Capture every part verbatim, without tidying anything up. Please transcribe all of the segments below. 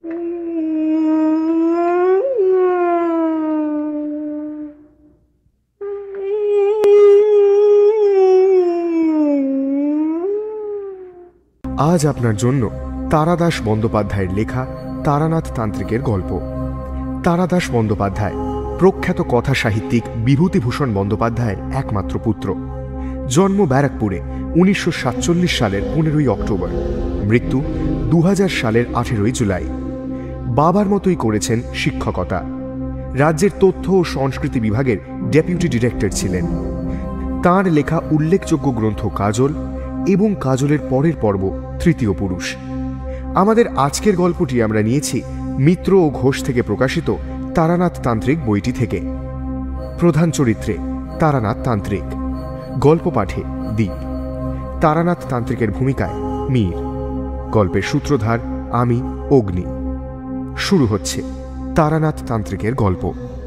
আজ আপনার জন্য তারাদাস বন্দ্যোপাধ্যায়ের লেখা তারানাথ তান্ত্রিকের গল্প। তারাদাস বন্দ্যোপাধ্যায় প্রখ্যাত কথা সাহিত্যিক বিভূতিভূষণ বন্দ্যোপাধ্যায়ের একমাত্র পুত্র। জন্ম ব্যারাকপুরে উনিশশো সাতচল্লিশ সালের পনেরোই অক্টোবর, মৃত্যু দু হাজার সালের আঠেরোই জুলাই। বাবার মতোই করেছেন শিক্ষকতা। রাজ্যের তথ্য ও সংস্কৃতি বিভাগের ডেপুটি ডিরেক্টর ছিলেন। তাঁর লেখা উল্লেখযোগ্য গ্রন্থ কাজল এবং কাজলের পরের পর্ব তৃতীয় পুরুষ। আমাদের আজকের গল্পটি আমরা নিয়েছি মিত্র ও ঘোষ থেকে প্রকাশিত তারানাথ তান্ত্রিক বইটি থেকে। প্রধান চরিত্রে তারানাথ তান্ত্রিক, গল্প পাঠে দীপ, তারানাথ তান্ত্রিকের ভূমিকায় মীর, গল্পের সূত্রধার আমি অগ্নি। শুরু হচ্ছে তারানাথ তান্ত্রিকের গল্প।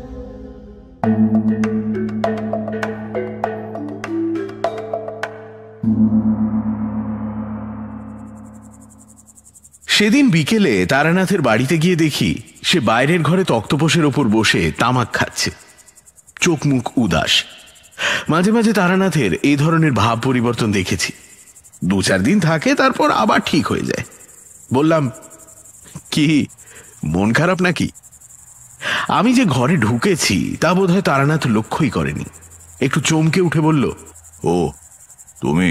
সেদিন বিকেলে তারানাথের বাড়িতে গিয়ে দেখি সে বাইরের ঘরে তক্তপোষের ওপর বসে তামাক খাচ্ছে, চোখ মুখ উদাস। মাঝে মাঝে তারানাথের এই ধরনের ভাব পরিবর্তন দেখেছি। দু চার দিন থাকে, তারপর আবার ঠিক হয়ে যায়। বললাম, কি মন খারাপ নাকি? আমি যে ঘরে ঢুকেছি তা বোধহয় তারানাথ লক্ষ্যই করেনি। একটু চমকে উঠে বলল, ও তুমি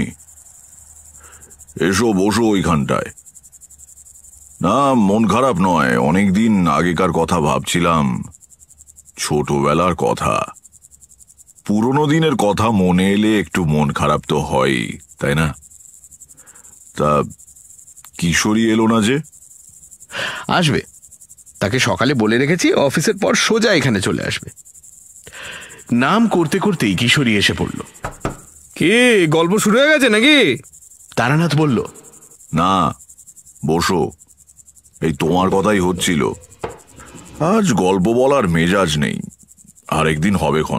এসো, বসো ওইখানটায়। না, মন খারাপ নয়, অনেকদিন আগেকার কথা ভাবছিলাম, ছোটবেলার কথা। পুরনো দিনের কথা মনে এলে একটু মন খারাপ তো হয়, তাই না? তা কিশোরী এলো না যে? আসবে, তাকে সকালে বলে রেখেছি, অফিসের পর সোজা এখানে চলে আসবে। নাম করতে করতেই কিশোরী এসে পড়ল। কি গল্প শুরু হয়ে গেছে নাকি? তারানাথ বলল, না, বসো, এই তোমার কথাই হচ্ছিল। আজ গল্প বলার মেজাজ নেই, আরেকদিন হবে ক্ষণ।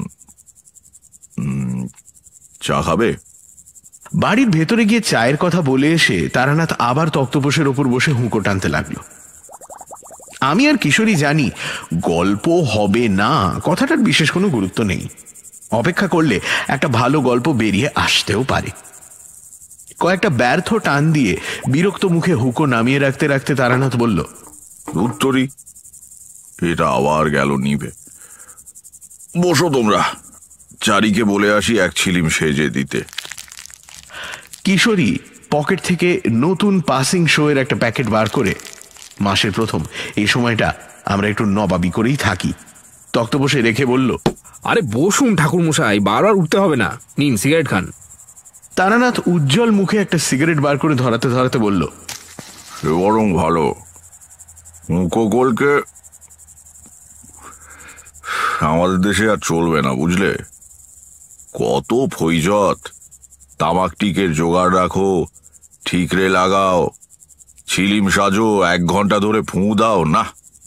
চা খাবে? বাড়ির ভেতরে গিয়ে চায়ের কথা বলে এসে তারানাথ আবার তক্তপোষের ওপর বসে হুঁকো টানতে লাগলো। আমি আর কিশোরী জানি গল্প হবে না, কথাটার বিশেষ কোনো গুরুত্ব নেই। অপেক্ষা করলে একটা ভালো গল্প বেরিয়ে আসতেও পারে। কয়েকটা ব্যর্থ টান দিয়ে বিরক্ত মুখে হুঁকো নামিয়ে রাখতে রাখতে তারানাথ বলল, উত্তরী, এটা আবার গেল নিভে। বসো তোমরা, চারিকে বলে আসি এক ছিলিম সেজে দিতে। কিশোরী পকেট থেকে নতুন পাসিং শো এর একটা প্যাকেট বার করে, মাসের প্রথম এই সময়টা আমরা একটু নবাবি করেই থাকি, তক্তপোষে রেখে বলল, আরে বসুন ঠাকুর মশাই, বারবার উঠতে হবে না, নিন সিগারেট খান। তারানাথ উজ্জ্বল মুখে একটা সিগারেট বার করে ধরাতে ধরাতে বলল, সে বরং ভালো। মুখোকলকে আমাদের দেশে আর চলবে না, বুঝলে? কত ফৈজত, তামাক টিকের জোগাড় রাখো, ঠিকরে লাগাও, ছিলিম সাজো, এক ঘন্টা ধরে ফুঁ দাও, না,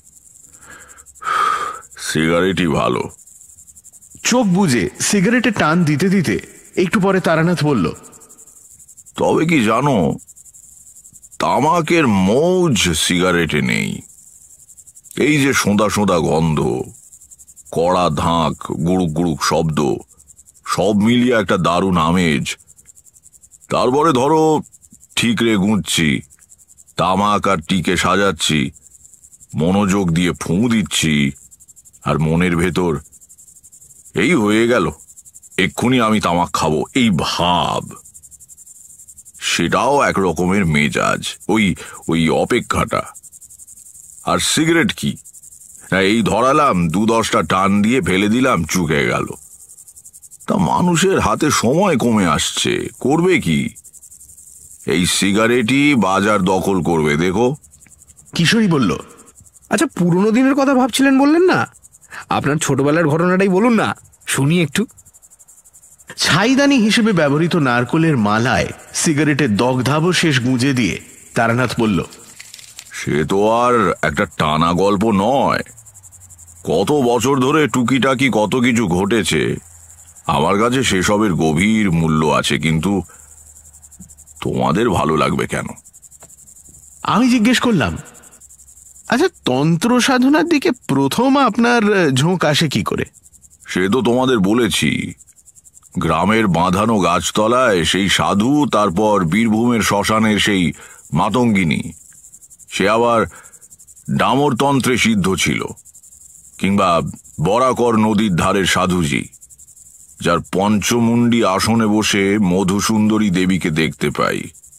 সিগারেটই ভালো। চোখ বুজে সিগারেটে টান দিতে দিতে একটু পরে তারানাথ বলল, তবে কি জানো, তামাকের মৌজ সিগারেটে নেই। এই যে সোঁদা সোঁদা গন্ধ, কড়া ধাক, গুড়ুক গুড়ুক শব্দ, সব মিলিয়ে একটা দারুণ আমেজ। তারপরে ধরো ঠিকরে গুঁজছি, তামাক আর টিকে সাজাচ্ছি, মনোযোগ দিয়ে ফুঁ দিচ্ছি, আর মনের ভেতর এই হয়ে গেল এক্ষুনি আমি তামাক খাবো, এই ভাব। সেটাও এক রকমের মেজাজ, ওই ওই অপেক্ষাটা। আর সিগারেট কি, এই ধরালাম, দু দশটা টান দিয়ে ফেলে দিলাম, চুকে গেল। তা মানুষের হাতে সময় কমে আসছে, করবে কি? এই সিগারেটই বাজার দখল করবে, দেখো। কিশোরী বলল, আচ্ছা, পুরনো দিনের কথা ভাবছিলেন বললেন না, আপনার ছোটবেলার ঘটনাটাই বলুন না, শুনি একটু। ছাইদানি হিসেবে ব্যবহৃত নারকোলের মালায় সিগারেটের দগ্ধাবশেষ গুঁজে দিয়ে তারানাথ বলল, সে তো আর একটা টানা গল্প নয়, কত বছর ধরে টুকিটাকি কত কিছু ঘটেছে। আমার কাছে সেসবের গভীর মূল্য আছে, কিন্তু তোমাদের ভালো লাগবে কেন? আমি জিজ্ঞেস করলাম, আচ্ছা, তন্ত্র সাধনার দিকে প্রথম আপনার ঝোঁক আসে কি করে? সে তো তোমাদের বলেছি, গ্রামের বাঁধানো গাছতলায় সেই সাধু, তারপর বীরভূমের শ্মশানের সেই মাতঙ্গিনী, সে আবার ডামরতন্ত্রে সিদ্ধ ছিল, কিংবা বরাকর নদীর ধারের সাধুজি, যার পঞ্চমুণ্ডী আসনে বসে মধুসুন্দরী দেবীকে দেখতে পাই।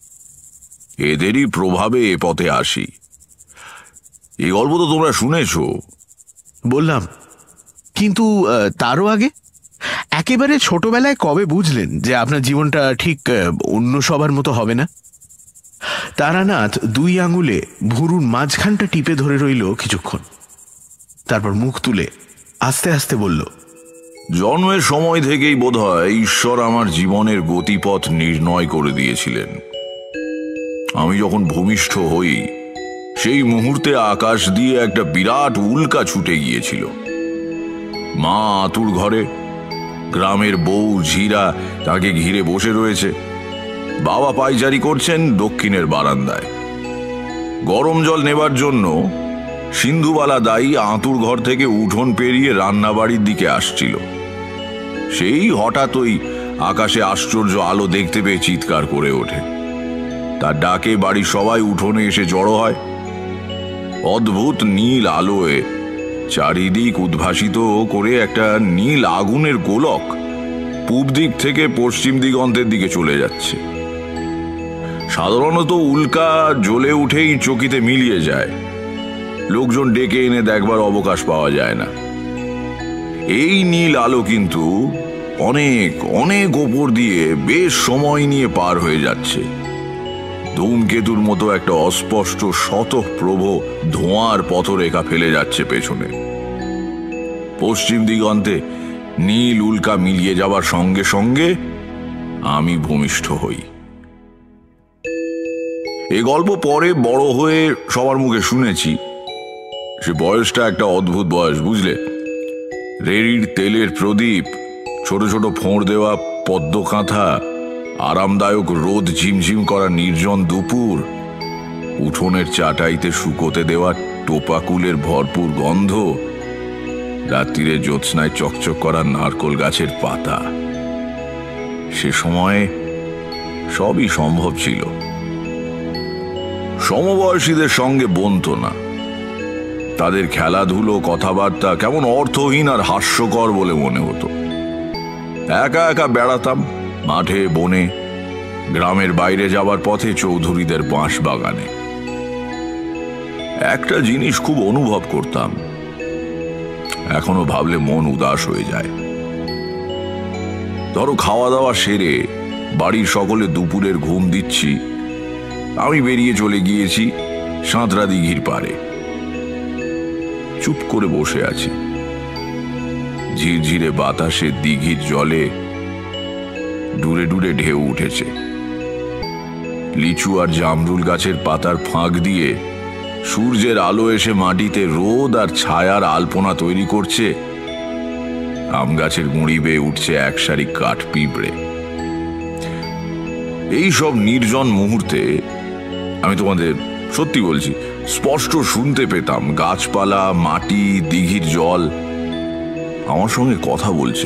এদেরই প্রভাবে এ পথে আসি। এই গল্প তো তোমরা শুনেছ। বললাম, কিন্তু তারও আগে একেবারে ছোটবেলায় কবে বুঝলেন যে আপনার জীবনটা ঠিক অন্য সবার মতো হবে না? তারানাথ দুই আঙুলে ভুরুর মাঝখানটা টিপে ধরে রইল কিছুক্ষণ, তারপর মুখ তুলে আস্তে আস্তে বলল, জন্মের সময় থেকেই বোধহয় ঈশ্বর আমার জীবনের গতিপথ নির্ণয় করে দিয়েছিলেন। আমি যখন ভূমিষ্ঠ হই, সেই মুহূর্তে আকাশ দিয়ে একটা বিরাট উল্কা ছুটে গিয়েছিল। মা আতুর ঘরে, গ্রামের বউ ঝিরা তাকে ঘিরে বসে রয়েছে, বাবা পায়চারি করছেন দক্ষিণের বারান্দায়। গরম জল নেবার জন্য সিন্ধুবালা দাই আতুর ঘর থেকে উঠোন পেরিয়ে রান্নাবাড়ির দিকে আসছিল। সেই হঠাৎ ওই আকাশে আশ্চর্য আলো দেখতে পেয়ে চিৎকার করে ওঠে। তার ডাকে বাড়ির সবাই উঠোনে এসে জড়ো হয়। অদ্ভুত নীল আলোয় চারিদিক উদ্ভাসিত করে একটা নীল আগুনের গোলক পূব দিক থেকে পশ্চিম দিগন্তের দিকে চলে যাচ্ছে। সাধারণত উল্কা জ্বলে উঠেই চকিতে মিলিয়ে যায়, লোকজন ডেকে এনে দেখবার অবকাশ পাওয়া যায় না। এই নীল আলো কিন্তু অনেক অনেক ওপর দিয়ে বেশ সময় নিয়ে পার হয়ে যাচ্ছে। ধূমকেতুর মতো একটা অস্পষ্ট শতপ্রভ ধোঁয়ার পথরেখা ফেলে যাচ্ছে পেছনে। পশ্চিম দিগন্তে নীল উল্কা মিলিয়ে যাবার সঙ্গে সঙ্গে আমি ভূমিষ্ঠ হই। এই গল্প পরে বড় হয়ে সবার মুখে শুনেছি। সে বয়সটা একটা অদ্ভুত বয়স, বুঝলে। রেড়ির তেলের প্রদীপ, ছোট ছোট ফোঁড় দেওয়া পদ্ম কাঁথা, আরামদায়ক রোদ ঝিমঝিম করা নির্জন দুপুর, উঠোনের চাটাইতে শুকোতে দেওয়া টোপাকুলের ভরপুর গন্ধ, রাত্রিরে জ্যোৎস্নায় চকচক করা নারকোল গাছের পাতা। সে সময়ে সবই সম্ভব ছিল। সমবয়সীদের সঙ্গে বনতো না। তাদের খেলাধুলো, কথাবার্তা কেমন অর্থহীন আর হাস্যকর বলে মনে হতো। একা একা বেড়াতাম মাঠে, বনে, গ্রামের বাইরে যাবার পথে চৌধুরীদের বাঁশ বাগানে। একটা জিনিস খুব অনুভব করতাম, এখনো ভাবলে মন উদাস হয়ে যায়। ধরো খাওয়া দাওয়া সেরে বাড়ির সকলে দুপুরের ঘুম দিচ্ছি, আমি বেরিয়ে চলে গিয়েছি সাঁতরা দিঘির পারে। চুপ করে বসে আছি। ঝিরঝিরে বাতাসে দিঘির জলে ডুরে ডুরে ঢেউ উঠেছে। লিচু আর জামরুল গাছের পাতার ফাঁক দিয়ে সূর্যের আলো এসে মাটিতে রোদ আর ছায়ার আলপনা তৈরি করছে। আম গাছের গুঁড়ি বেয়ে উঠছে এক সারি কাঠ পিঁপড়ে। এই সব নির্জন মুহূর্তে আমি তোমাদের সত্যি বলছি, স্পষ্ট শুনতে পেতাম গাছপালা, মাটি, দিঘির জল আমার সঙ্গে কথা বলছে।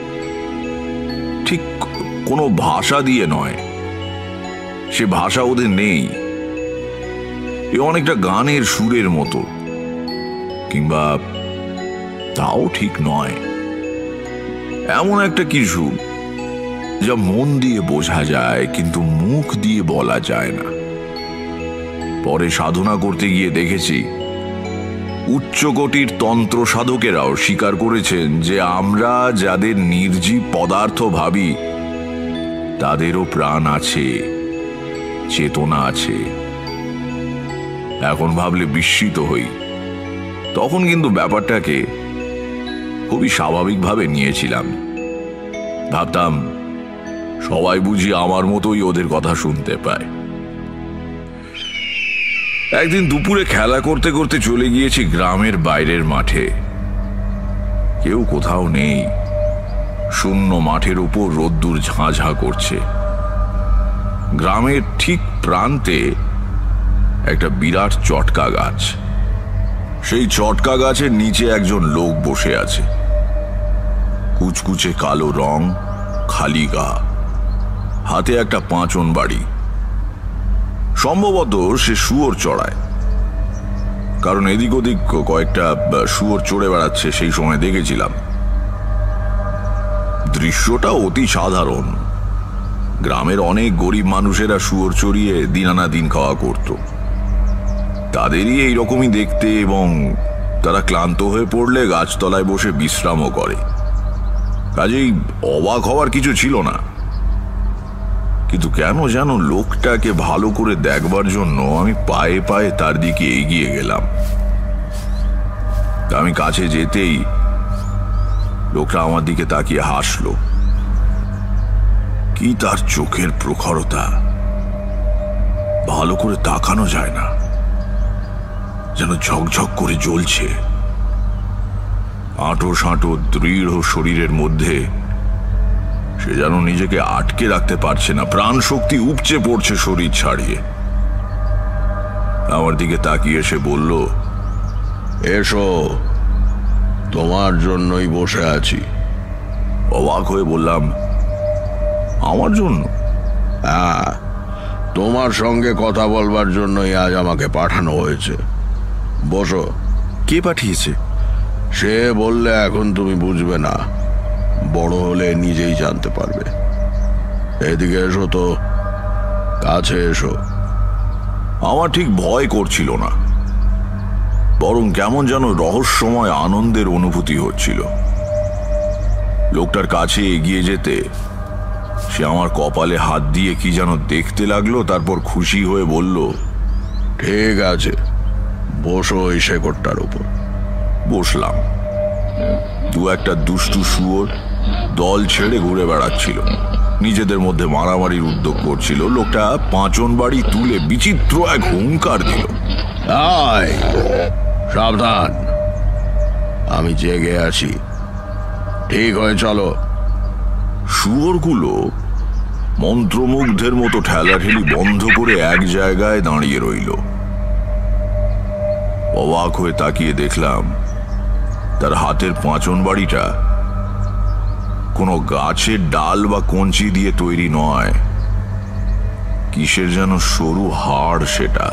ঠিক কোনো ভাষা দিয়ে নয়, সে ভাষা ওদের নেই। এ অনেকটা গানের সুরের মতো, কিংবা তাও ঠিক নয়। এমন একটা কিছু যা মন দিয়ে বোঝা যায় কিন্তু মুখ দিয়ে বলা যায় না। পরে সাধনা করতে গিয়ে দেখেছি উচ্চকোটির তন্ত্র সাধকেরাও স্বীকার করেছেন যে আমরা যাদের নির্জীব পদার্থ ভাবি তাদেরও প্রাণ আছে, চেতনা আছে। এখন ভাবলে বিস্মিত হই, তখন কিন্তু ব্যাপারটাকে খুবই স্বাভাবিকভাবে নিয়েছিলাম। ভাবতাম সবাই বুঝি আমার মতোই ওদের কথা শুনতে পায়। একদিন দুপুরে খেলা করতে করতে চলে গিয়েছি গ্রামের বাইরের মাঠে। কেউ কোথাও নেই। শূন্য মাঠের উপর রোদ্দুর ঝাঁঝাঁ করছে। গ্রামের ঠিক প্রান্তে একটা বিরাট চটকা গাছ, সেই চটকা গাছের নিচে একজন লোক বসে আছে, কুচকুচে কালো রং, খালি গা, হাতে একটা পাঁচন বাড়ি। সম্ভবত সে শুয়োর চড়ায়, কারণ এদিক ওদিক কয়েকটা শুয়োর চড়ে বেড়াচ্ছে সেই সময় দেখেছিলাম। দৃশ্যটা অতি সাধারণ। গ্রামের অনেক গরিব মানুষেরা শুয়োর চড়িয়ে দিন আনা দিন খাওয়া করত। তাদেরই এইরকমই দেখতে, এবং তারা ক্লান্ত হয়ে পড়লে গাছতলায় বসে বিশ্রামও করে। কাজেই অবাক হওয়ার কিছু ছিল না। কিন্তু কেন যেন লোকটাকে ভালো করে দেখবার জন্য আমি পায়ে পায়ে তার দিকে এগিয়ে গেলাম। আমি কাছে যেতেই লোকটা আমার দিকে তাকিয়ে হাসলো। কি তার চোখের প্রখরতা! ভালো করে তাকানো যায় না, যেন ঝকঝক করে জ্বলছে। আঁটো সাঁটো দৃঢ় শরীরের মধ্যে সে যেন নিজেকে আটকে রাখতে পারছে না, প্রাণ শক্তি উপচে পড়ছে শরীর ছাড়িয়ে। আমার দিকে তাকিয়ে সে বলল, এসো, তোমার জন্যই বসে আছি। অবাক হয়ে বললাম, আমার জন্য? হ্যাঁ, তোমার সঙ্গে কথা বলবার জন্যই আজ আমাকে পাঠানো হয়েছে। বসো। কে পাঠিয়েছে? সে বললে এখন তুমি বুঝবে না, বড় হলে নিজেই জানতে পারবে। এদিকে এসো তো, কাছে এসো। আমার ঠিক ভয় করছিল না, বরং কেমন যেন রহস্যময় আনন্দের অনুভূতি হচ্ছিল। লোকটার কাছে এগিয়ে যেতে সে আমার কপালে হাত দিয়ে কি যেন দেখতে লাগলো, তারপর খুশি হয়ে বলল, ঠিক আছে, বসো এই শেকড়টার উপর। বসলাম। দু একটা দুষ্টু শুয়োর দল ছেড়ে ঘুরে বেড়াচ্ছিল, নিজেদের মধ্যে মারামারির উদ্যোগ করছিল। লোকটা পাঁচন বাড়ি তুলে বিচিত্র এক হুঙ্কার দিল, আয়, সাবধান, আমি জেগে আছি, ঠিক হয়ে চলো। শুয়োরগুলো মন্ত্রমুগ্ধের মতো ঠেলাঠেলি বন্ধ করে এক জায়গায় দাঁড়িয়ে রইল। অবাক হয়ে তাকিয়ে দেখলাম তার হাতের পাঁচন বাড়িটা কোনো গাছের ডাল বা কঞ্চি দিয়ে তৈরি নয়, কিসের যেন সরু হাড় সেটা।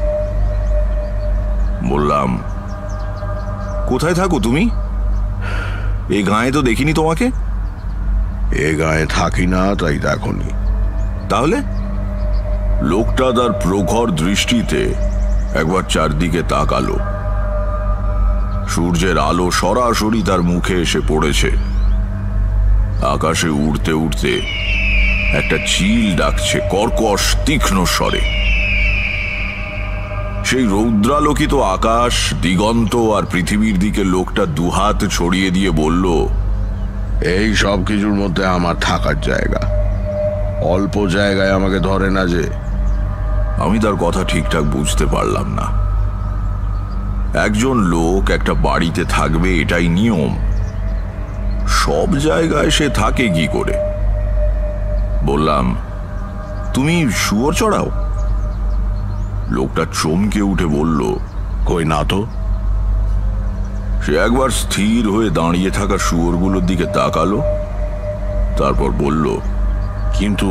বললাম, কোথায় থাকো তুমি? এই গায়ে তো দেখিনি তোমাকে। এ গায়ে থাকি না, তাই দেখনি। তাহলে? লোকটা তার প্রখর দৃষ্টিতে একবার চারদিকে তাকালো। সূর্যের আলো সরাসরি তার মুখে এসে পড়েছে। আকাশে উড়তে উড়তে একটা চিল ডাকছে কর্কশ তীক্ষ্ণ স্বরে। সেই রৌদ্রালোকিত আকাশ, দিগন্ত আর পৃথিবীর দিকে লোকটা দুহাত ছড়িয়ে দিয়ে বলল, এই সব কিছুর মধ্যে আমার থাকার জায়গা, অল্প জায়গায় আমাকে ধরে না যে। আমি তার কথা ঠিকঠাক বুঝতে পারলাম না। একজন লোক একটা বাড়িতে থাকবে এটাই নিয়ম, সব জায়গায় সে থাকে কি করে? বললাম, তুমি শুয়োর চড়াও? লোকটা চমকে উঠে বলল, কই না তো। সে একবার স্থির হয়ে দাঁড়িয়ে থাকা শুয়োরগুলোর দিকে তাকালো, তারপর বলল, কিন্তু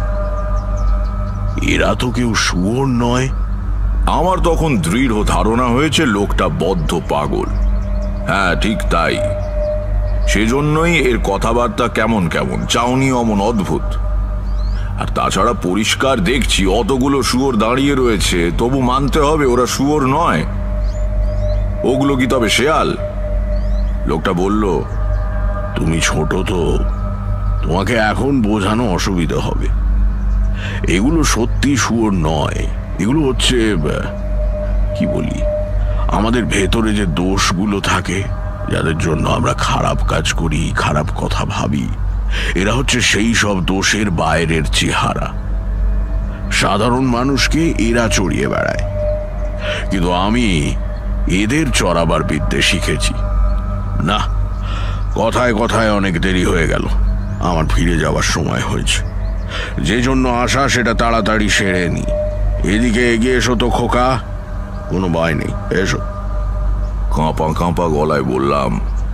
এরা তো কেউ শুয়োর নয়। আমার তখন দৃঢ় ধারণা হয়েছে লোকটা বদ্ধ পাগল। হ্যাঁ, ঠিক তাই। সেজন্যই এর কথাবার্তা কেমন কেমন, চাউনি অমন অদ্ভুত। আর তাছাড়া পরিষ্কার দেখছি অতগুলো শুয়োর দাঁড়িয়ে রয়েছে, তবু মানতে হবে ওরা শুয়োর নয়। ওগুলো কি তবে শেয়াল? লোকটা বলল, তুমি ছোট তো, তোমাকে এখন বোঝানো অসুবিধা হবে। এগুলো সত্যি শুয়োর নয়, এগুলো হচ্ছে কি বলি, আমাদের ভেতরে যে দোষগুলো থাকে, যাদের জন্য আমরা খারাপ কাজ করি, খারাপ কথা ভাবি, এরা হচ্ছে সেই সব দোষের বাইরের চেহারা। সাধারণ মানুষকে এরা চড়িয়ে বেড়ায়, কিন্তু আমি এদের চড়াবার বিদ্যে শিখেছি। না, কথায় কথায় অনেক দেরি হয়ে গেল, আমার ফিরে যাওয়ার সময় হয়েছে। যে জন্য আসা সেটা তাড়াতাড়ি সেরে নি। এদিকে এগিয়ে এসো তো খোকা, কোনো ভয় নেই, এসো। কাঁপা কাঁপা গলায় বললাম,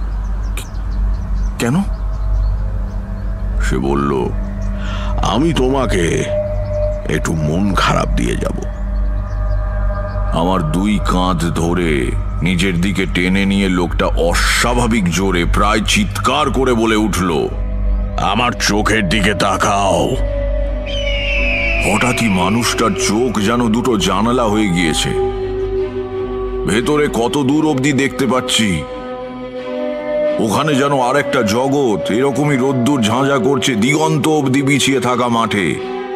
কেন? সে বলল, আমি তোমাকে একটু মন খারাপ দিয়ে যাব। আমার দুই কাঁধ ধরে নিজের দিকে টেনে নিয়ে লোকটা অস্বাভাবিক জোরে প্রায় চিৎকার করে বলে উঠল, আমার চোখের দিকে তাকাও। হঠাৎই মানুষটার চোখ যেন দুটো জানালা হয়ে গিয়েছে। ভেতরে কত দূর অবধি দেখতে পাচ্ছি। ওখানে যেন আরেকটা জগৎ এরকমই রোদ্দুর ঝাঁঝা করছে দিগন্ত অবধি বিছিয়ে থাকা মাঠে।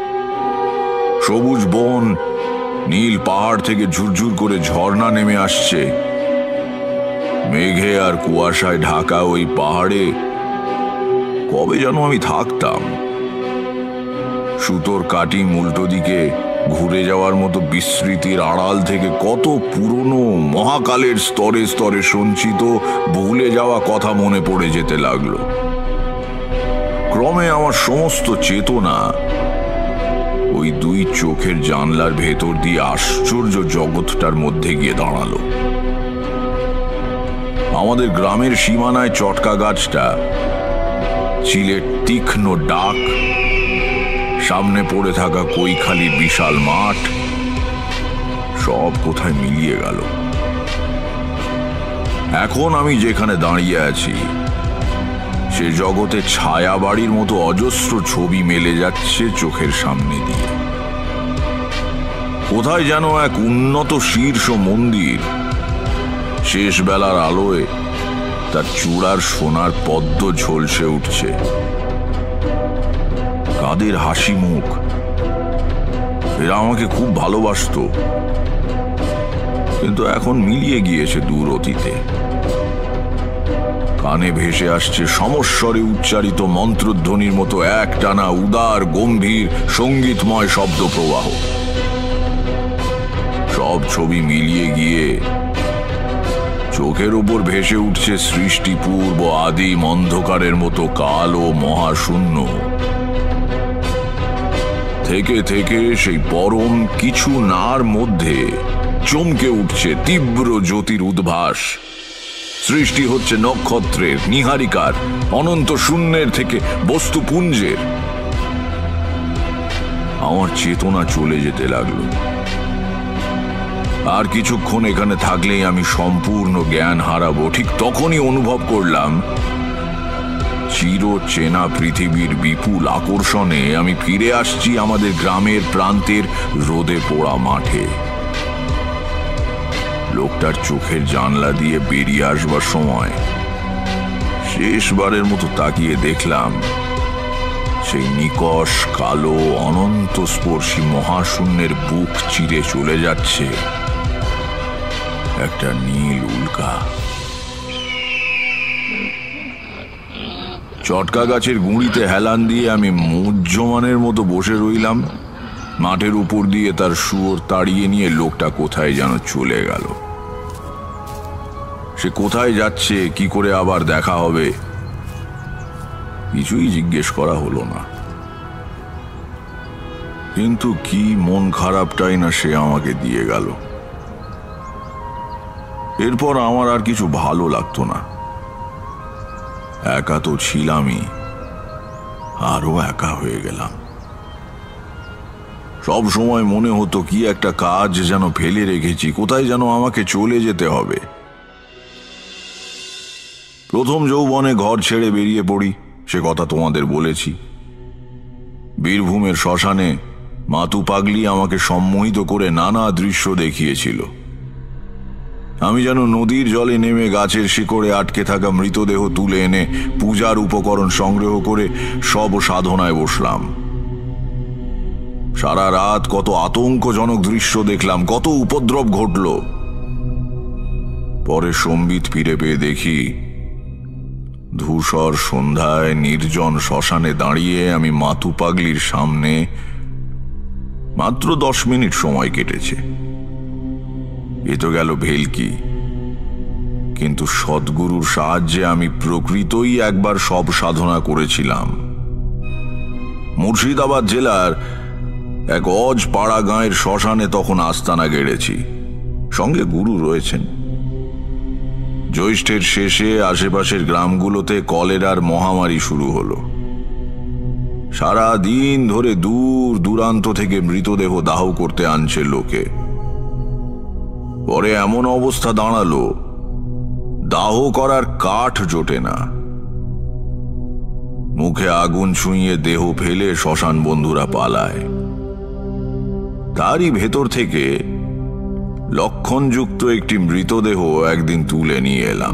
সবুজ বন, নীল পাহাড় থেকে ঝুরঝুর করে ঝর্ণা নেমে আসছে। মেঘে আর কুয়াশায় ঢাকা ওই পাহাড়ে কবে যেন আমি থাকতাম। সুতোর কাটি উল্টো দিকে ঘুরে যাওয়ার মতো বিস্মৃতির আড়াল থেকে কত পুরনো মহাকালের স্তরে স্তরে সঞ্চিত ভুলে যাওয়া কথা মনে পড়ে যেতে লাগলো। ক্রমে আমার সমস্ত চেতনা ওই দুই চোখের জানলার ভেতর দিয়ে আশ্চর্য জগৎটার মধ্যে গিয়ে দাঁড়ালো। আমাদের গ্রামের সীমানায় চটকা গাছটা, চিলের তীক্ষ্ণ ডাক, সামনে পড়ে থাকা কৈখালির বিশাল মাঠ, সব কোথায় মিলিয়ে গেল। এখন আমি যেখানে দাঁড়িয়ে আছি সে জগতে ছায়া বাড়ির মতো অজস্র ছবি মেলে যাচ্ছে চোখের সামনে দিয়ে। কোথায় যেন এক উন্নত শীর্ষ মন্দির শেষ বেলার আলোয় তার চূড়ার সোনার পদ্ম ঝলসে উঠছে। কাদের হাসি মুখ, এরা আমাকে খুব ভালোবাসতো, কিন্তু এখন মিলিয়ে গিয়েছে দূর অতীতে। কানে ভেসে আসছে সমস্বরে উচ্চারিত মন্ত্রধ্বনির মতো একটানা উদার গম্ভীর সঙ্গীতময় শব্দ প্রবাহ। সব ছবি মিলিয়ে গিয়ে চোখের উপর ভেসে উঠছে সৃষ্টিপূর্ব আদিম অন্ধকারের মতো কালো মহাশূন্য থেকে থেকে সেই পরম কিছু নার মধ্যে চমকে উঠছে তীব্র জ্যোতির উদ্ভাস। সৃষ্টি হচ্ছে নক্ষত্রের, নিহারিকার, অনন্ত শূন্যের থেকে বস্তুপুঞ্জের। আমার চেতনা চলে যেতে লাগলো। আর কিছুক্ষণ এখানে থাকলেই আমি সম্পূর্ণ জ্ঞান হারাবো। ঠিক তখনই অনুভব করলাম চির চেনা পৃথিবীর বিপুল আকর্ষণে আমি ফিরে আসছি আমাদের গ্রামের প্রান্তের রোদে পোড়া মাঠে। লোকটার চোখের জানলা দিয়ে বেরিয়ে আসবার সময় শেষবারের মতো তাকিয়ে দেখলাম সেই নিকষ কালো অনন্ত স্পর্শী মহাশূন্যের বুক চিরে চলে যাচ্ছে একটা নীল উল্কা। চটকা গাছের গুঁড়িতে হেলান দিয়ে আমি মুহ্যমানের মতো বসে রইলাম। মাঠের উপর দিয়ে তার শুয়োর তাড়িয়ে নিয়ে লোকটা কোথায় যেন চলে গেল। সে কোথায় যাচ্ছে, কি করে আবার দেখা হবে, কিছুই জিজ্ঞেস করা হলো না। কিন্তু কি মন খারাপটাই না সে আমাকে দিয়ে গেল। এরপর আমার আর কিছু ভালো লাগতো না। একা তো ছিলামই, আরো একা হয়ে গেলাম। সব সময় মনে হতো কি একটা কাজ যেন ফেলে রেখেছি, কোথায় যেন আমাকে চলে যেতে হবে। প্রথম যৌবনে ঘর ছেড়ে বেরিয়ে পড়ি, সে কথা তোমাদের বলেছি। বীরভূমের শ্মশানে মাতু পাগলি আমাকে সম্মোহিত করে নানা দৃশ্য দেখিয়েছিল। আমি যেন নদীর জলে নেমে গাছের শিকড়ে আটকে থাকা মৃতদেহ তুলে এনে পূজার উপকরণ সংগ্রহ করে সব সাধনায় বসলাম। সারা রাত কত আতঙ্কজনক দৃশ্য দেখলাম, কত উপদ্রব ঘটল। পরে সম্বিত ফিরে পেয়ে দেখি ধূসর সন্ধ্যায় নির্জন শ্মশানে দাঁড়িয়ে আমি মাতু পাগলির সামনে মাত্র দশ মিনিট সময় কেটেছে। এ তো গেল ভেলকি, কিন্তু সদ্গুরুর সাহায্যে আমি প্রকৃতই একবার সব সাধনা করেছিলাম। মুর্শিদাবাদ জেলার এক অজ পাড়া গাঁয়ের শ্মশানে তখন আস্তানা গেড়েছি, সঙ্গে গুরু রয়েছেন। জ্যৈষ্ঠের শেষে আশেপাশের গ্রামগুলোতে কলেরার মহামারী শুরু হলো। সারা দিন ধরে দূর দূরান্ত থেকে মৃতদেহ দাহ করতে আনছে লোকে। পরে এমন অবস্থা দাঁড়ালো, দাহ করার কাঠ জোটে না। মুখে আগুন ছুঁয়ে দেহ ফেলে শ্মশান বন্ধুরা পালায়। তারই ভেতর থেকে লক্ষণযুক্ত একটি মৃতদেহ একদিন তুলে নিয়ে এলাম।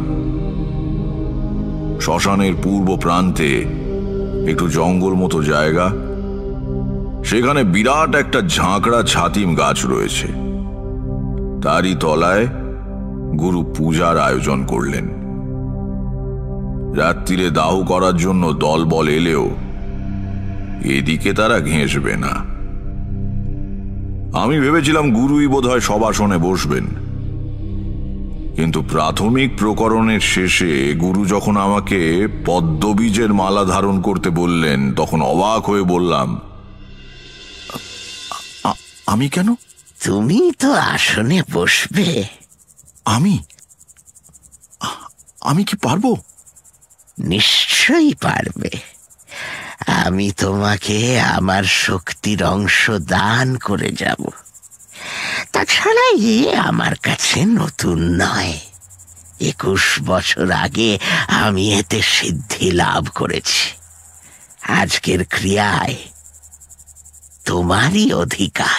শ্মশানের পূর্ব প্রান্তে একটু জঙ্গল মতো জায়গা, সেখানে বিরাট একটা ঝাঁকড়া ছাতিম গাছ রয়েছে। তারই তলায় গুরু পূজার আয়োজন করলেন। রাত্রিরে দাহ করার জন্য দলবল এলেও এদিকে তারা ঘেঁষবে না। আমি ভেবেছিলাম গুরুই বোধহয় সবাসনে বসবেন, কিন্তু প্রাথমিক প্রকরণের শেষে গুরু যখন আমাকে পদ্মবীজের মালা ধারণ করতে বললেন, তখন অবাক হয়ে বললাম, আমি কেন? তুমি তো আসনে বসবে। আমি আমি কি পারবো? নিশ্চয়ই পারবে। আমি তোমাকে আমার শক্তির অংশ দান করে যাব। তাছাড়া এ আমার কাছে নতুন নয়। একুশ বছর আগে আমি এতে সিদ্ধি লাভ করেছি। আজকের ক্রিয়ায় তোমারই অধিকার।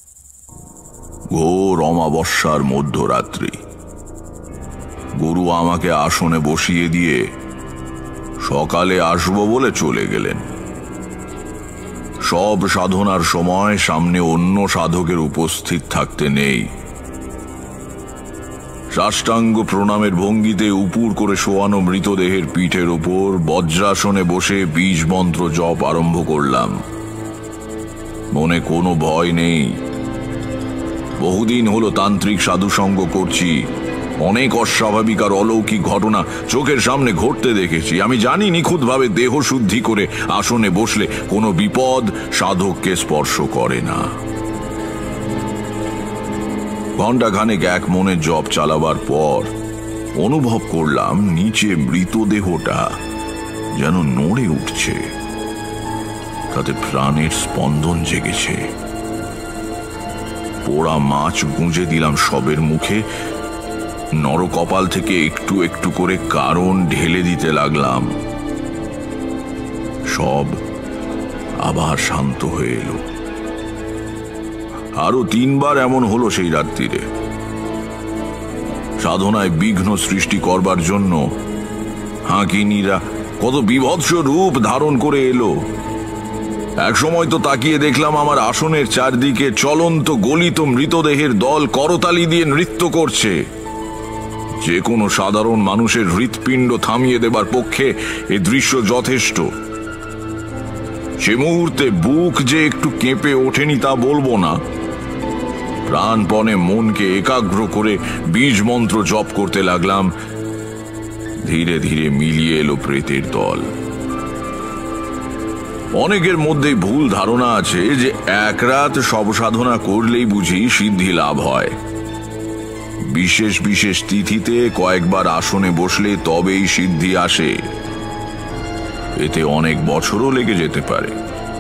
ঘোর অমাবস্যার মধ্যরাত্রি। গুরু আমাকে আসনে বসিয়ে দিয়ে সকালে আসবো বলে চলে গেলেন। সব সাধনার সময় সামনে অন্য সাধকের উপস্থিত থাকতে নেই। সাষ্টাঙ্গ প্রণামের ভঙ্গিতে উপুর করে শোয়ানো মৃতদেহের পিঠের ওপর বজ্রাসনে বসে বীজ মন্ত্র জপ আরম্ভ করলাম। মনে কোনো ভয় নেই। বহুদিন হলো তান্ত্রিক সাধুসঙ্গ করছি। অনেক অস্বাভাবিক আর অলৌকিক ঘটনা চোখের সামনে ঘটতে দেখেছি। আমি জানি নিখুঁতভাবে দেহ শুদ্ধি করে আসনে বসলে কোনো বিপদ সাধককে স্পর্শ করে না। ঘণ্টাখানেক এক মনে জপ চালাবার পর অনুভব করলাম নিচে মৃতদেহটা যেন নড়ে উঠছে, তাতে প্রাণের স্পন্দন জেগেছে। পোড়া মাছ গুঁজে দিলাম সবের মুখে। নরকপাল থেকে একটু একটু করে কারণ ঢেলে দিতে লাগলাম। সব আবার শান্ত হয়ে এলো। আরো তিনবার এমন হলো সেই রাত্রিরে। সাধনায় বিঘ্ন সৃষ্টি করবার জন্য হাঁকিনীরা কত বিভৎস রূপ ধারণ করে এলো। এক সময় তো তাকিয়ে দেখলাম আমার আসনের চারদিকে চলন্ত গলিত মৃতদেহের দল করতালি দিয়ে নৃত্য করছে। যে কোনো সাধারণ মানুষের হৃৎপিণ্ড থামিয়ে দেবার পক্ষে এ দৃশ্য যথেষ্ট। সে মুহূর্তে বুক যে একটু কেঁপে ওঠেনি তা বলবো না। প্রাণপণে মনকে একাগ্র করে বীজ মন্ত্র জপ করতে লাগলাম। ধীরে ধীরে মিলিয়ে এলো প্রেতের দল। অনেকের মধ্যে ভুল ধারণা আছে যে এক রাত সব সাধনা করলেই বুঝি সিদ্ধি লাভ হয়। বিশেষ বিশেষ তিথিতে কয়েকবার আসনে বসলে তবেই সিদ্ধি আসে। এতে অনেক বছরও লেগে যেতে পারে।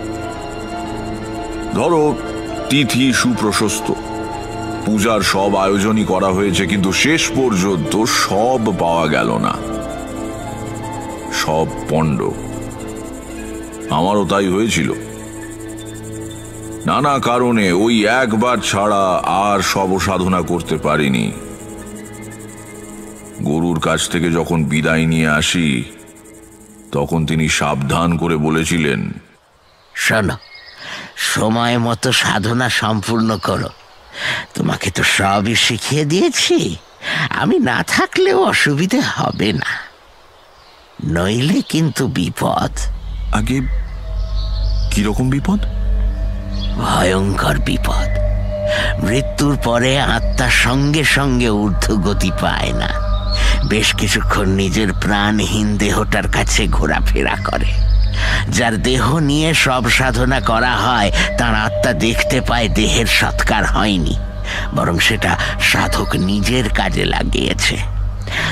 ধরো তিথি সুপ্রশস্ত, পূজার সব আয়োজনই করা হয়েছে, কিন্তু শেষ পর্যন্ত সব পাওয়া গেল না, সব পণ্ড। আমারও তাই হয়েছিল। নানা কারণে ওই একবার ছাড়া আর সব সাধনা করতে পারিনি। গুরুর কাছ থেকে যখন বিদায় নিয়ে আসি তখন তিনি সাবধান করে বলেছিলেন, শোনো, সময় মতো সাধনা সম্পূর্ণ করো। তোমাকে তো সবই শিখিয়ে দিয়েছি। আমি না থাকলেও অসুবিধে হবে না, নইলে কিন্তু বিপদ। আগে কিরকম বিপদ? ভয়ঙ্কর বিপদ। মৃত্যুর পরে আত্মা সঙ্গে সঙ্গে ঊর্ধ্বগতি পায় না। বেশ কিছুক্ষণ নিজের প্রাণহীন দেহটার কাছে ঘোরাফেরা করে। যার দেহ নিয়ে সব সাধনা করা হয় তার আত্মা দেখতে পায় দেহের সৎকার হয়নি, বরং সেটা সাধক নিজের কাজে লাগিয়েছে।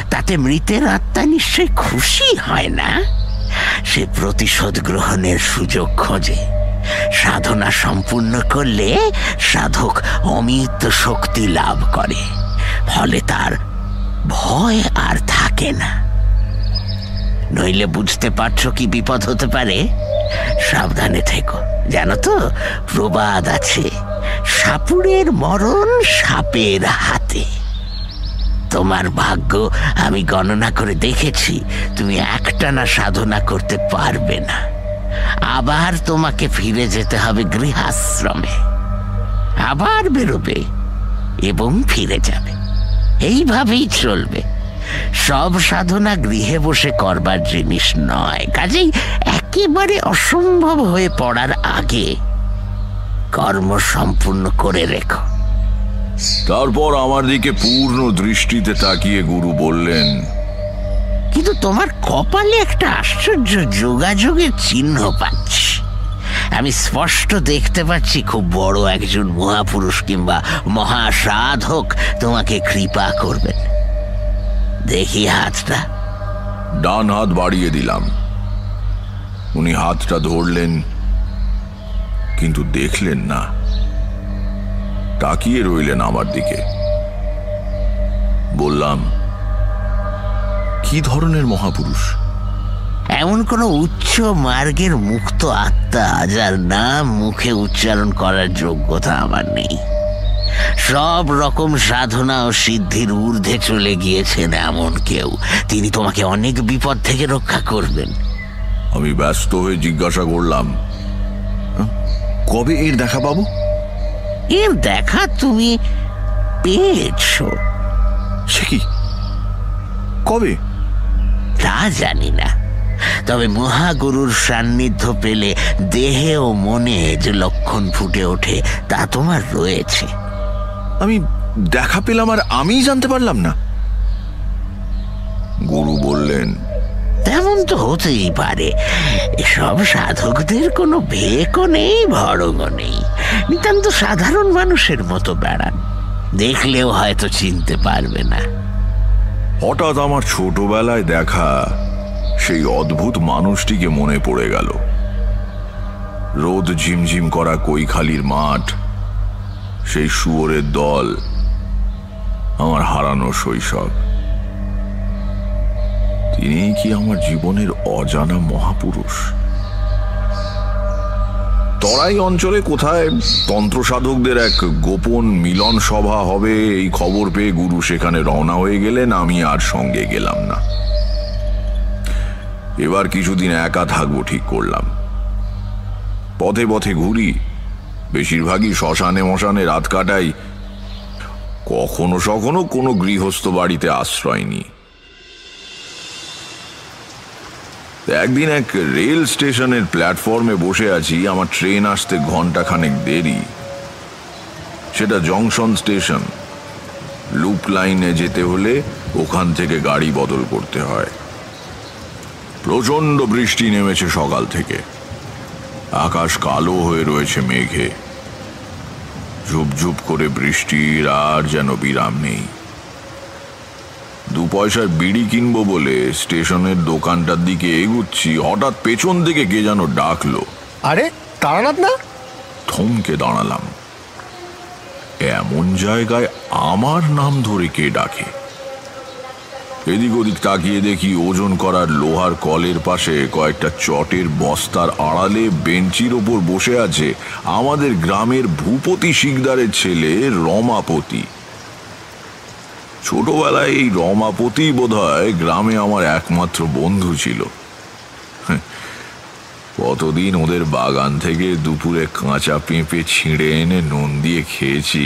তাতে মৃতের আত্মা নিশ্চয় খুশি হয় না? সে প্রতিশোধ গ্রহণের সুযোগ খোঁজে। সাধনা সম্পূর্ণ করলে সাধক অমিত শক্তি লাভ করে, ফলে তার ভয় আর থাকে না। নইলে বুঝতে পারছো কি বিপদ হতে পারে? সাবধানে থেকো। জানো তো প্রবাদ আছে, সাপুড়ের মরণ সাপের হাতে। তোমার ভাগ্য আমি গণনা করে দেখেছি, তুমি একটানা সাধনা করতে পারবে না। আবার তোমাকে ফিরে যেতে হবে গৃহাশ্রমে, আবার বেরোবে এবং ফিরে যাবে। এইভাবেই চলবে। সব সাধনা গৃহে বসে করবার জিনিস নয়, কাজেই একেবারে অসম্ভব হয়ে পড়ার আগে কর্ম সম্পূর্ণ করে রেখো। তারপর আমার দিকে পূর্ণ দৃষ্টিতে তাকিয়ে গুরু বললেন, কিন্তু তোমার কপালে একটা আশ্চর্য যোগাযোগের চিহ্ন পাচ্ছি। আমি স্পষ্ট দেখতে পাচ্ছি খুব বড় একজন মহাপুরুষ কিংবা মহাসাধক তোমাকে কৃপা করবেন। দেখি হাতটা। ডান হাত বাড়িয়ে দিলাম। উনি হাতটা ধরলেন, কিন্তু দেখলেন না, তাকিয়ে রইলেন আমার দিকে। বললাম, কি ধরনের মহাপুরুষ? এমন কোন উচ্চ মার্গের মুক্ত আত্মা যার নাম মুখে উচ্চারণ করার যোগ্যতা আমার নেই। সব রকম সাধনা ও সিদ্ধির ঊর্ধ্বে চলে গিয়েছেন এমন কেউ। তিনি তোমাকে অনেক বিপদ থেকে রক্ষা করবেন। আমি ব্যস্ত হয়ে জিজ্ঞাসা করলাম, কবে এর দেখা পাবো? এর দেখা তুমি পেয়েছ। সে কি, কবে? তা জানি না, তবে মহাগুরুর সান্নিধ্য পেলে দেহে ও মনে যে লক্ষণ ফুটে ওঠে তা তোমার রয়েছে। আমি দেখা পেলাম আর আমিই জানতে পারলাম না? গুরু বললেন, তেমন তো হতেই পারে। এসব সাধকদের কোনো ভেকও নেই, ভরঙও নেই, নিতান্ত সাধারণ মানুষের মতো বেড়ান। দেখলেও হয়তো চিনতে পারবে না। হঠাৎ আমার ছোটবেলায় দেখা সেই অদ্ভুত মানুষটিকে মনে পড়ে গেল। রোদ ঝিমঝিম করা কৈখালির মাঠ, সেই শুয়োরের দল, আমার হারানো শৈশব। তিনি কি আমার জীবনের অজানা মহাপুরুষ? তরাই অঞ্চলে কোথায় তন্ত্র সাধকদের এক গোপন মিলন সভা হবে এই খবর পেয়ে গুরু সেখানে রওনা হয়ে গেলেন। আমি আর সঙ্গে গেলাম না। এবার কিছুদিন একা থাকবো ঠিক করলাম। পথে পথে ঘুরি, বেশিরভাগই শ্মশানে মশানে রাত কাটাই। কখনো সখনো কোনো গৃহস্থ বাড়িতে আশ্রয় নি। একদিন এক রেল স্টেশনের প্ল্যাটফর্মে বসে আছি, আমার ট্রেন আসতে ঘন্টা খানেক দেরি। সেটা জংশন স্টেশন। লুপ লাইনে যেতে হলে ওখান থেকে গাড়ি বদল করতে হয়। প্রচন্ড বৃষ্টি নেমেছে সকাল থেকে। আকাশ কালো হয়ে রয়েছে মেঘে। ঝুপঝুপ করে বৃষ্টির আর যেন বিরাম নেই। দু পয়সার বিড়ি কিনবো বলে স্টেশনের দোকানটার দিকে এগুচ্ছি, হঠাৎ পেছন থেকে কে যেন ডাকলো। আরে তারানাথ না? থমকে দাঁড়ালাম। এমন জায়গায় আমার নাম ধরে কে ডাকে? এদিক ওদিক তাকিয়ে দেখি ওজন করার লোহার কলের পাশে কয়েকটা চটের বস্তার আড়ালে বেঞ্চির ওপর বসে আছে আমাদের গ্রামের ভূপতি শিকদারের ছেলে রমাপতি। ছোটবেলায় এই রমাপতি বোধহয় গ্রামে আমার একমাত্র বন্ধু ছিল। কতদিন ওদের বাগান থেকে দুপুরে কাঁচা পেঁপে ছিঁড়ে এনে নুন দিয়ে খেয়েছি।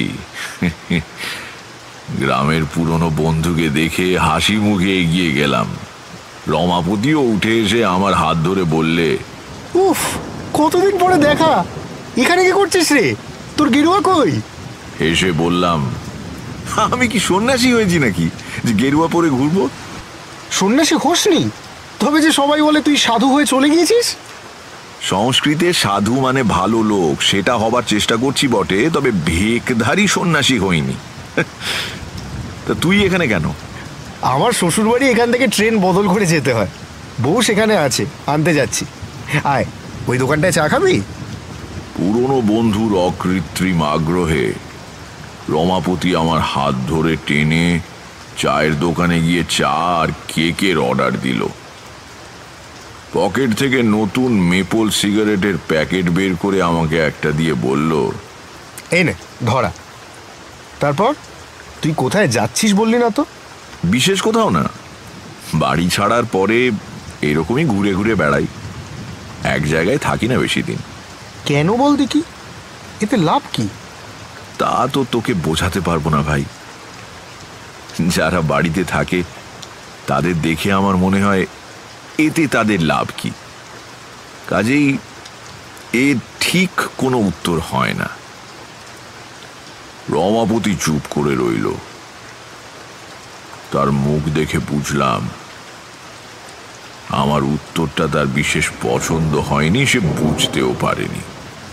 গ্রামের পুরনো বন্ধুকে দেখে হাসি মুখে এগিয়ে গেলাম। রমাপতিও উঠে এসে আমার হাত ধরে বললে, উফ, কতদিন পরে দেখা। এখানে কি করছিস রে? তোর গেরুয়া কই? হেসে বললাম, আমি কি সন্ন্যাসী হয়েছি নাকি যে গেরুয়া পরে ঘুরবো? সন্ন্যাসী হোসনি, তবে যে সবাই বলে তুই সাধু হয়ে চলে গিয়েছিস। সংস্কৃতে সাধু মানে ভালো লোক, সেটা হবার চেষ্টা করছি বটে, তবে ভেকধারী সন্ন্যাসী হইনি। তা তুই এখানে কেন? আমার শ্বশুরবাড়ি এখান থেকে ট্রেন বদল করে যেতে হয়। বউ সেখানে আছে, আনতে যাচ্ছি। আয়, ওই দোকানটায় চা খাবি? পুরনো বন্ধুর অকৃত্রিম আগ্রহে রমাপতি আমার হাত ধরে টেনে চায়ের দোকানে গিয়ে চা আর কেকের অর্ডার দিল। পকেট থেকে নতুন মেপল সিগারেটের প্যাকেট বের করে আমাকে একটা দিয়ে বলল, এই নে ধরা। তারপর তুই কোথায় যাচ্ছিস বললি না তো? বিশেষ কোথাও না, বাড়ি ছাড়ার পরে এরকমই ঘুরে ঘুরে বেড়াই, এক জায়গায় থাকি না বেশি দিন। কেন বল দেখি, এতে লাভ কি? তা তো তোকে বোঝাতে পারবো না ভাই। যারা বাড়িতে থাকে তাদের দেখে আমার মনে হয় এতে তাদের লাভ কি। কাজেই এর ঠিক কোনো উত্তর হয় না। রমাপতি চুপ করে রইল। তার মুখ দেখে বুঝলাম আমার উত্তরটা তার বিশেষ পছন্দ হয়নি, সে বুঝতেও পারেনি।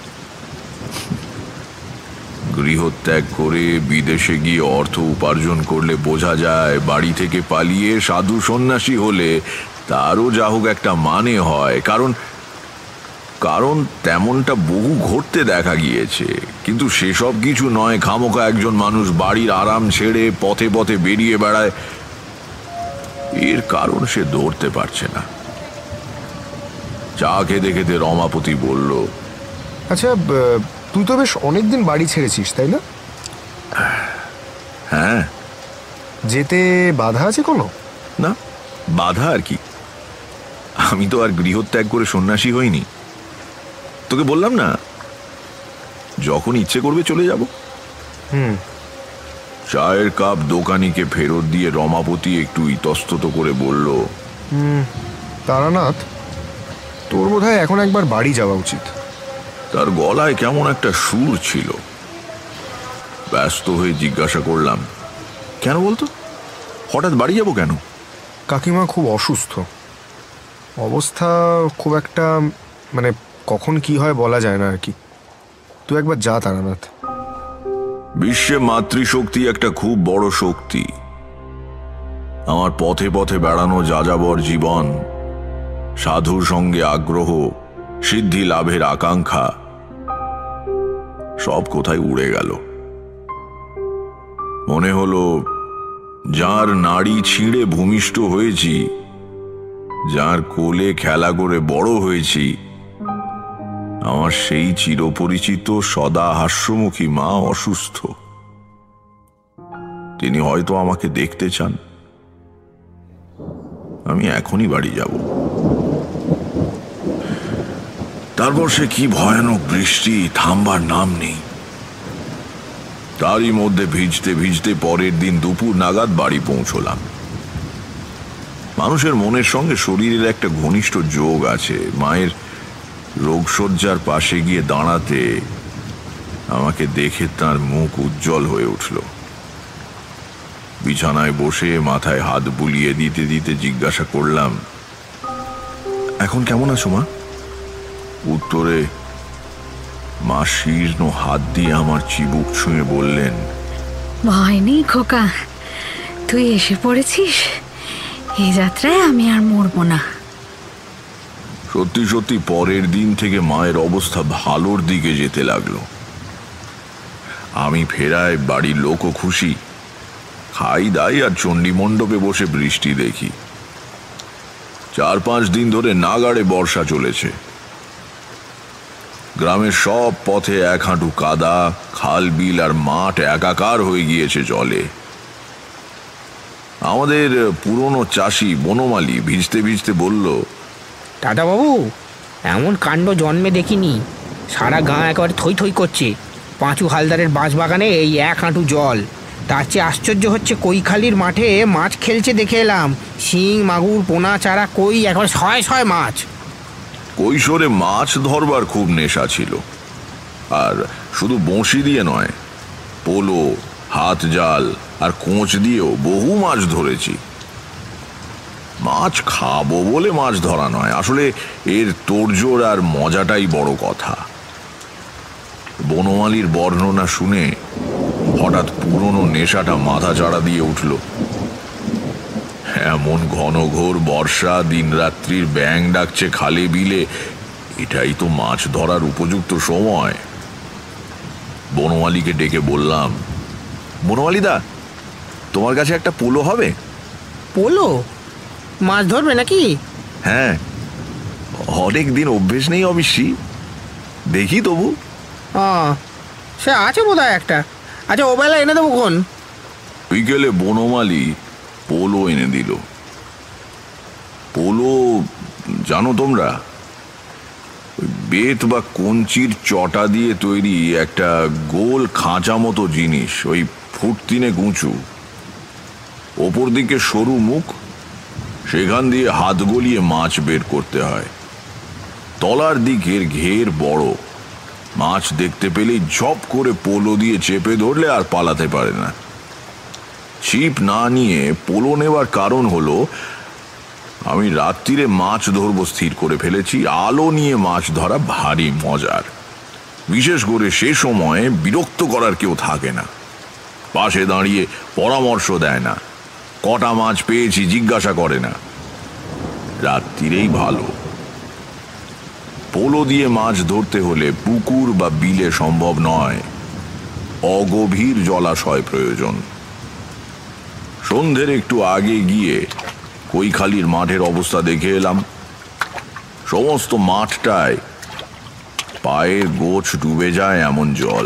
গৃহত্যাগ করে বিদেশে গিয়ে অর্থ উপার্জন করলে বোঝা যায়, বাড়ি থেকে পালিয়ে সাধু সন্ন্যাসী হলে তারও যা হোক একটা মানে হয়। কারণ কারণ তেমনটা বহু ঘটতে দেখা গিয়েছে। কিন্তু সেসব কিছু নয়, খামোকা একজন মানুষ বাড়ির আরাম ছেড়ে পথে পথে বেরিয়ে বেড়ায়। এর কারণ সে ধরতে পারছে না। চা খেতে খেতে রমাপতি বলল, আচ্ছা, তুই তো বেশ অনেকদিন বাড়ি ছেড়েছিস, তাই না? হ্যাঁ। যেতে বাধা আছে কোনো? না, বাধা আর কি, আমি তো আর গৃহত্যাগ করে সন্ন্যাসী হইনি। তোকে বললাম না, যখন ইচ্ছে করবে চলে যাব। হুম। চায়ের কাপ দোকানিকে ফেরত দিয়ে রমাপতি একটু ইতস্তত করে বলল, হুম তারানাথ, তোর বোধহয় এখন একবার বাড়ি যাওয়া উচিত। তার গলায় কেমন একটা সুর ছিল। ব্যস্ত হয়ে জিজ্ঞাসা করলাম, কেন বলতো, হঠাৎ বাড়ি যাব কেন? কাকিমা খুব অসুস্থ, অবস্থা খুব একটা, মানে কখন কি হয় বলা যায় না আর কি। তুই একবার যা তারানাথ। বিশ্বে মাতৃশক্তি একটা খুব বড় শক্তি। আমার পথে পথে বেড়ানো যাযাবর জীবন, সাধুর সঙ্গে আগ্রহ, সিদ্ধি লাভের আকাঙ্ক্ষা, সব কোথায় উড়ে গেল। মনে হলো যার নাড়ি ছিঁড়ে ভূমিষ্ঠ হয়েছি, যার কোলে খেলা করে বড় হয়েছি, আমার সেই চিরপরিচিত সদা হাস্যমুখী মা অসুস্থ। তিনি হয়তো আমাকে দেখতে চান। আমি এখনই বাড়ি যাব। তারপর সে কি ভয়ানক বৃষ্টি, থামবার নাম নেই। তারই মধ্যে ভিজতে ভিজতে পরের দিন দুপুর নাগাদ বাড়ি পৌঁছলাম। মানুষের মনের সঙ্গে শরীরের একটা ঘনিষ্ঠ যোগ আছে। মায়ের রোগশয্যার পাশে গিয়ে দাঁড়াতে আমাকে দেখে তার মুখ উজ্জ্বল হয়ে উঠল। বিছানায় বসে মাথায় হাত বুলিয়ে দিতে দিতে জিজ্ঞাসা করলাম, এখন কেমন আছো মা? উত্তরে মা শীর্ণ হাত দিয়ে আমার চিবুক ছুঁয়ে বললেন, ভয় নেই খোকা, তুই এসে পড়েছিস। এই যাত্রায় আমি আর মরবো না। সত্যি সত্যি পরের দিন থেকে মায়ের অবস্থা ভালোর দিকে যেতে লাগলো। আমি ফেরায় বাড়ির লোকও খুশি। খাই দাই আর চণ্ডী মণ্ডপে বসে বৃষ্টি দেখি। চার পাঁচ দিন ধরে নাগাড়ে বর্ষা চলেছে। গ্রামের সব পথে এক হাঁটু কাদা, খাল বিল আর মাঠ একাকার হয়ে গিয়েছে জলে। আমাদের পুরনো চাষি বনমালী ভিজতে ভিজতে বলল, দাদাবাবু, এমন কাণ্ড জন্মে দেখিনি। সারা গাঁ একেবারে থই থই করছে। পাঁচু হালদারের বাঁশবাগানে এই এক হাঁটু জল। তার চেয়ে আশ্চর্য হচ্ছে কৈখালির মাঠে মাছ খেলছে দেখে এলাম। শিং, মাগুর, পোনা, চারা, কই, একেবারে ছয় ছয় মাছ। কৈশোরে মাছ ধরবার খুব নেশা ছিল। আর শুধু বঁশি দিয়ে নয়, পোলো, হাত জাল আর কোঁচ দিয়েও বহু মাছ ধরেছি। মাছ খাবো বলে মাছ ধরা নয়, আসলে এর তোড়জোড় আর মজাটাই বড় কথা। বনমালীর বর্ণনা শুনে হঠাৎ পুরনো নেশাটা মাথা চাড়া দিয়ে উঠল। এমন ঘনঘোর বর্ষা, দিনরাত্রির ব্যাঙ ডাকছে খালে বিলে, এটাই তো মাছ ধরার উপযুক্ত সময়। বনমালীকে ডেকে বললাম, বনমালীদা, তোমার কাছে একটা পোলো হবে? পোলো? মাছ ধরবে নাকি? হ্যাঁ, অনেক দিন অভ্যেস নেই অবশ্যই, দেখি তবু। হ্যাঁ, সে আছে বোধ হয় একটা। আচ্ছা, ও বেলা এনে দেবো কোন? বিকেলে বনমালী পোলো এনে দিল। পোলো জানো তোমরা, বেত বা কঞ্চির চটা দিয়ে তৈরি একটা গোল খাঁচা মতো জিনিস, ওই ফুট তিনেক উঁচু, ওপর দিকে সরু মুখ, সেখান দিয়ে হাত গলিয়ে মাছ বের করতে হয়। তলার দিকের ঘের বড়, মাছ দেখতে পেলেই ঝপ করে পোলো দিয়ে চেপে ধরলে আর পালাতে পারে না। ছিপ না নিয়ে পোলো নেবার কারণ হলো, আমি রাত্রিরে মাছ ধরবো স্থির করে ফেলেছি। আলো নিয়ে মাছ ধরা ভারী মজার, বিশেষ করে সে সময়ে বিরক্ত করার কেউ থাকে না, পাশে দাঁড়িয়ে পরামর্শ দেয় না, কটা মাছ পেয়েছি জিজ্ঞাসা করে না। রাত্রিরেই ভালো। পোলো দিয়ে মাছ ধরতে হলে পুকুর বা বিলে সম্ভব নয়, অগভীর জলাশয় প্রয়োজন। সন্ধ্যের একটু আগে গিয়ে কৈখালির মাঠের অবস্থা দেখে এলাম। সমস্ত মাঠটায় পায়ের গোছ ডুবে যায় এমন জল।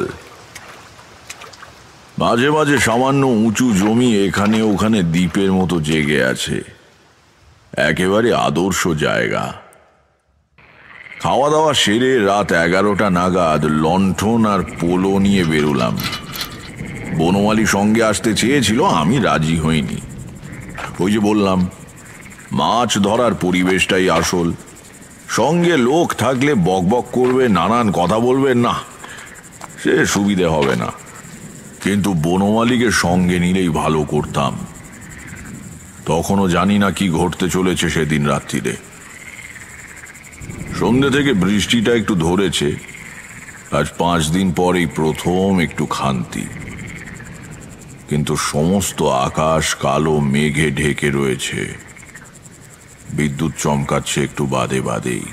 মাঝে মাঝে সামান্য উঁচু জমি এখানে ওখানে দ্বীপের মতো জেগে আছে, একেবারে আদর্শ জায়গা। খাওয়া দাওয়া সেরে রাত এগারোটা নাগাদ লণ্ঠন আর পোলো নিয়ে বেরোলাম। বনমালী সঙ্গে আসতে চেয়েছিল, আমি রাজি হইনি। ওই যে বললাম, মাছ ধরার পরিবেশটাই আসল। সঙ্গে লোক থাকলে বকবক করবে, নানান কথা বলবে, না সে সুবিধে হবে না। কিন্তু বনমালীকে সঙ্গে নিলেই ভালো করতাম। তখনও জানি না কি ঘটতে চলেছে সেদিন রাত্রিরে। সন্ধ্যে থেকে বৃষ্টিটা একটু ধরেছে, আজ পাঁচ দিন পরেই প্রথম একটু শান্তি। কিন্তু সমস্ত আকাশ কালো মেঘে ঢেকে রয়েছে, বিদ্যুৎ চমকাচ্ছে একটু বাদে বাদেই।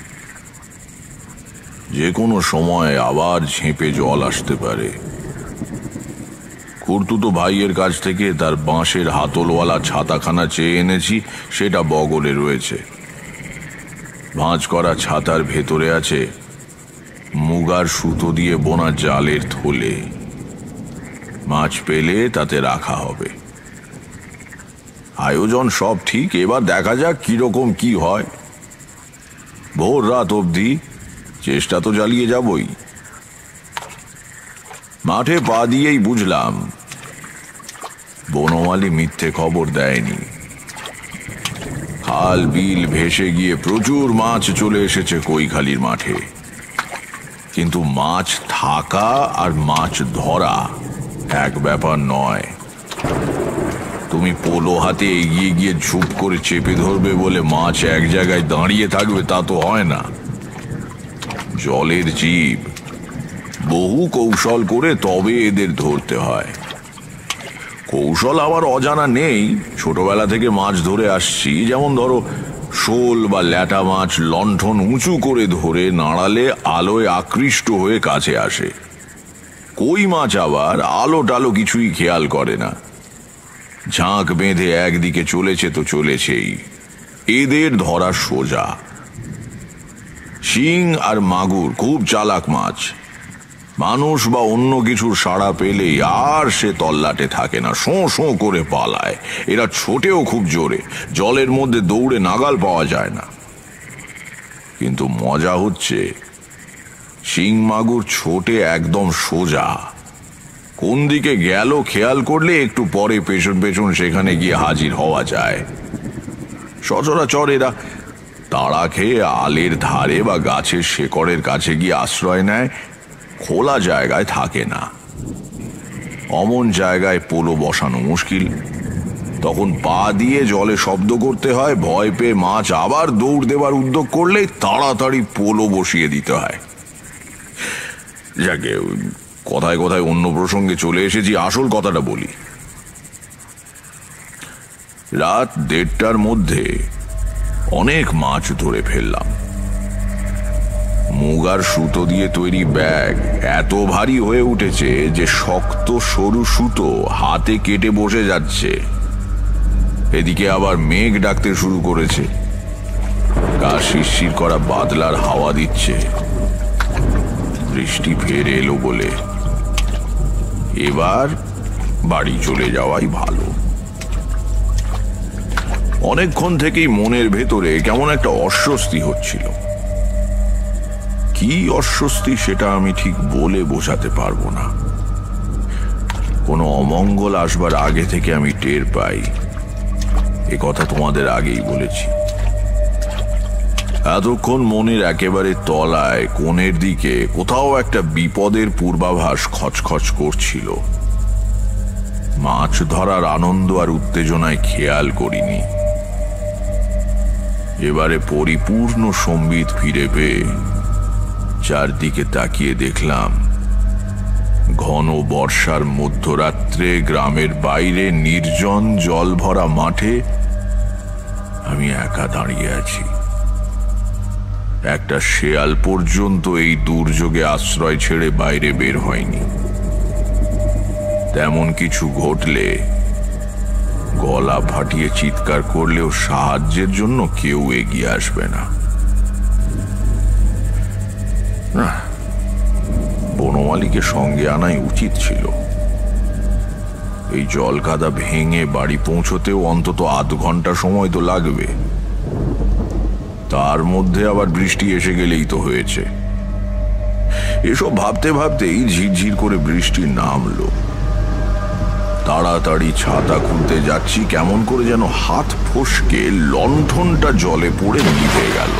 যে কোনো সময় আবার ঝেঁপে জল আসতে পারে। খুড়তুতো ভাইয়ের কাছ থেকে তার বাঁশের হাতলওয়ালা ছাতাখানা চেয়ে এনেছি, সেটা বগলে রয়েছে। ভাঁজ করা ছাতার ভেতরে আছে মুগার সুতো দিয়ে বোনা জালের থলে। মাছ পেলে তাতে রাখা হবে। আয়োজন সব ঠিক, এবার দেখা যাক কিরকম কি হয়। ভোর রাত অবধি চেষ্টা তো চালিয়ে যাবই। মাঠে পা দিয়েই বুঝলাম বনমালী মিথ্যে খবর দেয়নি। খাল বিল ভেসে গিয়ে প্রচুর মাছ চলে এসেছে কৈখালির মাঠে। কিন্তু মাছ থাকা আর মাছ ধরা এক ব্যাপার নয়। তুমি পোলো হাতে এগিয়ে গিয়ে ঝুপ করে চেপে ধরবে বলে মাছ এক জায়গায় দাঁড়িয়ে থাকবে তা তো হয় না। জলের জীব, বহু কৌশল করে তবে এদের ধরতে হয়। কৌশল আবার অজানা নেই, ছোটবেলা থেকে মাছ ধরে আসছি। যেমন ধরো, শোল বা ল্যাটা মাছ লণ্ঠন উঁচু করে ধরে নাড়ালে আলোয় আকৃষ্ট হয়ে কাছে আসে। কই মাছ আবার আলো টালো কিছুই খেয়াল করে না, ঝাঁক বেঁধে একদিকে চলেছে তো চলেছেই। এদের ধরা সোজা। শিং আর মাগুর খুব চালাক মাছ, মানুষ বা অন্য কিছুর সাড়া পেলেই আর সে তল্লাটে থাকে না, শোঁ শোঁ করে পালায়। এরা ছোটেও খুব জোরে, জলের মধ্যে দৌড়ে নাগাল পাওয়া যায় না। কিন্তু মজা হচ্ছে, শিং মাগুর ছোটে একদম সোজা, কোন দিকে গেল খেয়াল করলে একটু পরে পেছন পেছন সেখানে গিয়ে হাজির হওয়া যায়। সচরাচর এরা তাড়া খেয়ে আলের ধারে বা গাছের শেকড়ের কাছে গিয়ে আশ্রয় নেয়, খোলা জায়গায় থাকে না। অমন জায়গায় পোলো বসানো মুশকিল, তখন পা দিয়ে জলে শব্দ করতে হয়। ভয় পেয়ে মাছ আবার দৌড় দেবার উদ্যোগ করলে তাড়াতাড়ি পোলো বসিয়ে দিতে হয়। যাকে কথায় কথায় অন্য প্রসঙ্গে চলে এসেছি, আসল কথাটা বলি। রাত দেড়টার মধ্যে অনেক মাছ ধরে ফেললাম। মুগার সুতো দিয়ে তৈরি ব্যাগ এত ভারী হয়ে উঠেছে যে শক্ত সরু সুতো হাতে কেটে বসে যাচ্ছে। এদিকে আবার মেঘ ডাকতে শুরু করেছে, গা শিরশির করা বাদলার হাওয়া দিচ্ছে। বৃষ্টি ফের এলো বলে এবার বাড়ি চলে যাওয়াই ভালো। অনেকক্ষণ থেকেই মনের ভেতরে কেমন একটা অস্বস্তি হচ্ছিল। কি অস্বস্তি সেটা আমি ঠিক বলে বোঝাতে পারবো না। কোনো অমঙ্গল আসবার আগে থেকে আমি টের পাই, এ কথা তোমাদের আগেই বলেছি। এতক্ষণ মনের একেবারে তলায় কোণের দিকে কোথাও একটা বিপদের পূর্বাভাস খচখচ করছিল। মাছ ধরার আনন্দ আর উত্তেজনায় খেয়াল করিনি। এবারে পরিপূর্ণ সম্বিত ফিরে পেয়ে চারদিকে তাকিয়ে দেখলাম ঘন বর্ষার মধ্যরাত্রে গ্রামের বাইরে নির্জন জল ভরা মাঠে আমি একা দাঁড়িয়ে আছি। একটা শেয়াল পর্যন্ত এই দুর্যোগে আশ্রয় ছেড়ে বাইরে বের হয়নি। তেমন কিছু ঘটলে গলা ফাটিয়ে চিৎকার করলেও সাহায্যের জন্য কেউ এগিয়ে আসবে না। বনমালীকে সঙ্গে আনাই উচিত ছিল। এই জল কাদা ভেঙে বাড়ি পৌঁছতেও অন্তত আধ ঘন্টা সময় তো লাগবে। তার মধ্যে আবার বৃষ্টি এসে গেলেই তো হয়েছে। এসব ভাবতে ভাবতেই ঝিরঝির করে বৃষ্টি নামলো। তাড়াতাড়ি ছাতা খুলতে যাচ্ছি, কেমন করে যেন হাত ফসকে লণ্ঠনটা জলে পড়ে নিভে গেল।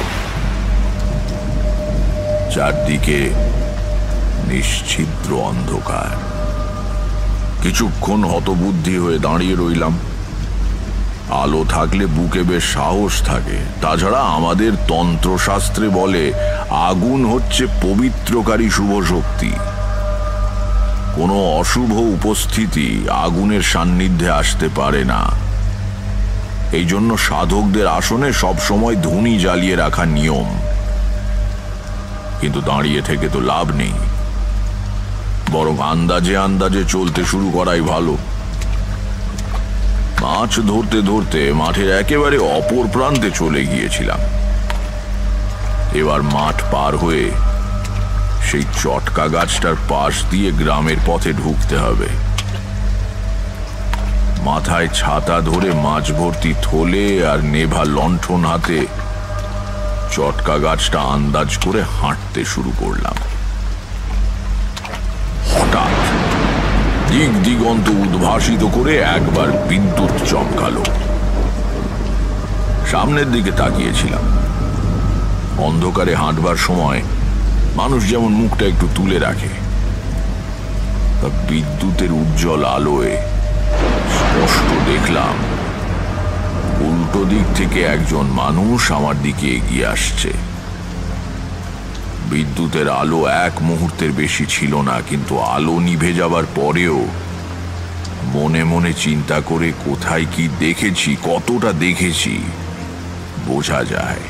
চারদিকে নিশ্ছিদ্র অন্ধকার। কিছুক্ষণ হতবুদ্ধি হয়ে দাঁড়িয়ে রইলাম। আলো থাকলে বুকে বেশ সাহস থাকে। তাছাড়া আমাদের তন্ত্রশাস্ত্রে বলে আগুন হচ্ছে পবিত্রকারী শুভ শক্তি। কোনো অশুভ উপস্থিতি আগুনের সান্নিধ্যে আসতে পারে না। এই জন্য সাধকদের আসনে সবসময় ধুনি জ্বালিয়ে রাখা নিয়ম। কিন্তু দাঁড়িয়ে থেকে তো লাভ নেই, বরং আন্দাজে আন্দাজে চলতে শুরু করাই ভালো। মাছ ধরতে ধরতে মাঠের একেবারে অপর প্রান্তে চলে গিয়েছিলাম। এবার মাঠ পার হয়ে সেই চটকা গাছটার পাশ দিয়ে গ্রামের পথে ঢুকতে হবে। মাথায় ছাতা ধরে মাছ ভর্তি থলে আর নেভা লণ্ঠন হাতে চটকা গাছটা আন্দাজ করে হাঁটতে শুরু করলাম। হঠাৎ দিক দিগন্ত উদ্ভাসিত করে একবার বিদ্যুৎ চমকালো। সামনের দিকে তাকিয়েছিলাম। অন্ধকারে হাঁটবার সময় মানুষ যেমন মুখটা একটু তুলে রাখে, তা বিদ্যুতের উজ্জ্বল আলোয় স্পষ্ট দেখলাম উল্টো দিক থেকে একজন মানুষ আমার দিকে এগিয়ে আসছে। বিদ্যুতের আলো এক মুহূর্তের বেশি ছিল না, কিন্তু আলো নিভে যাবার পরেও মনে মনে চিন্তা করে কোথায় কি দেখেছি, কতটা দেখেছি বোঝা যায়।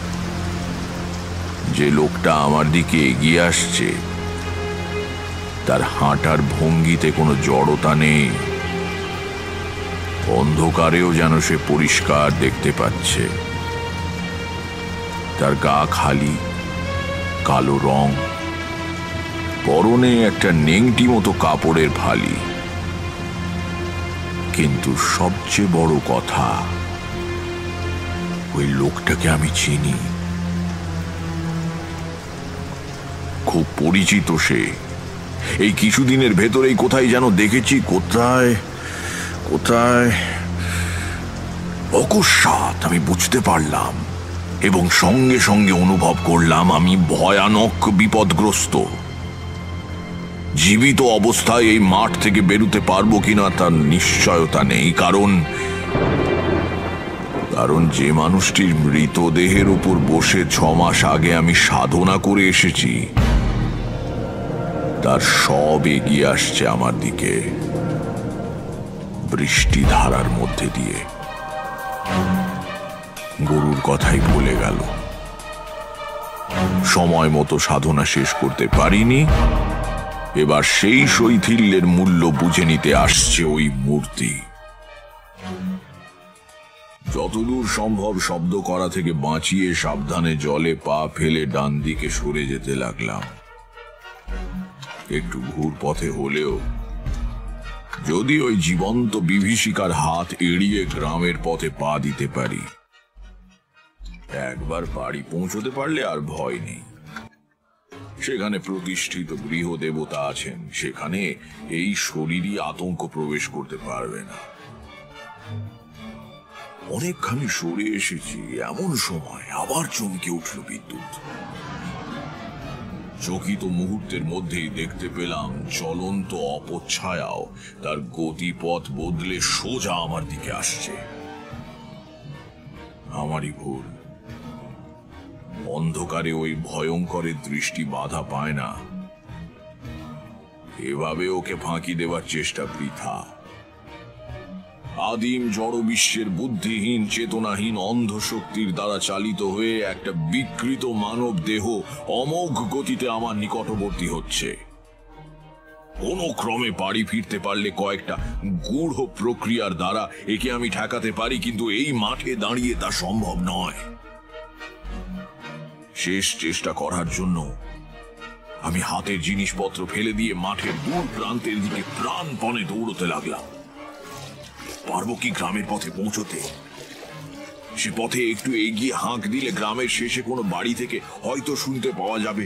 যে লোকটা আমার দিকে এগিয়ে আসছে তার হাঁটার ভঙ্গিতে কোনো জড়তা নেই। অন্ধকারেও যেন সে পরিষ্কার দেখতে পাচ্ছে। তার গা খালি, কালো রং, পরনে একটা নেংটি মতো কাপড়ের ফালি। কিন্তু সবচেয়ে বড় কথা, ওই লোকটাকে আমি চিনি। খুব পরিচিত সে। এই কিছুদিনের ভেতরেই কোথায় যেন দেখেছি। কোথায় কোথায় অকস্মাৎ আমি বুঝতে পারলাম এবং সঙ্গে সঙ্গে অনুভব করলাম আমি ভয়ানক বিপদগ্রস্ত। জীবিত অবস্থায় এই মাঠ থেকে বেরোতে পারবো কিনা তার নিশ্চয়তা নেই। কারণ কারণ যে মানুষটির মৃতদেহের উপর বসে ছ মাস আগে আমি সাধনা করে এসেছি, তার সব এগিয়ে আসছে আমার দিকে বৃষ্টি ধারার মধ্যে দিয়ে। গরুর কথাই ভুলে গেল। সময় মতো সাধনা শেষ করতে পারিনি। এবার সেই শৈথিল্যের মূল্য বুঝে নিতে আসছে ওই মূর্তি। যতদূর সম্ভব শব্দ করা থেকে বাঁচিয়ে সাবধানে জলে পা ফেলে ডান দিকে সরে যেতে লাগলাম। একটু ঘুর পথে হলেও যদি ওই জীবন্ত বিভীষিকার হাত এড়িয়ে গ্রামের পথে পা দিতে পারি, একবার বাড়ি পৌঁছতে পারলে আর ভয় নেই। সেখানে প্রতিষ্ঠিত গৃহ দেবতা আছেন, সেখানে এই শরীরই আতঙ্ক প্রবেশ করতে পারবে না। অনেকখানি সরে এসেছি, এমন সময় আবার চমকে উঠল বিদ্যুৎ। চকিত মুহূর্তের মধ্যেই দেখতে পেলাম চলন্ত অপচ্ছায়াও তার গতিপথ বদলে সোজা আমার দিকে আসছে। আমারই ভুল, অন্ধকারে ওই ভয়ঙ্করের দৃষ্টি বাধা পায় না। এভাবে ওকে ফাঁকি দেওয়ার চেষ্টা বৃথা। আদিম জড় বিশ্বের বুদ্ধিহীন চেতনাহীন অন্ধ শক্তির দ্বারা চালিত হয়ে একটা বিকৃত মানব দেহ অমোঘ গতিতে আমার নিকটবর্তী হচ্ছে। কোন ক্রমে বাড়ি ফিরতে পারলে কয়েকটা গূঢ় প্রক্রিয়ার দ্বারা একে আমি ঠেকাতে পারি, কিন্তু এই মাঠে দাঁড়িয়ে তা সম্ভব নয়। শেষ চেষ্টা করার জন্য আমি হাতের জিনিসপত্র ফেলে দিয়ে মাঠের দূর প্রান্তের দিকে প্রাণপণে দৌড়তে লাগলাম। পারবো কি গ্রামের পথে পৌঁছতে? সে পথে একটু এগিয়ে হাঁক দিলে গ্রামের শেষে কোনো বাড়ি থেকে হয়তো শুনতে পাওয়া যাবে।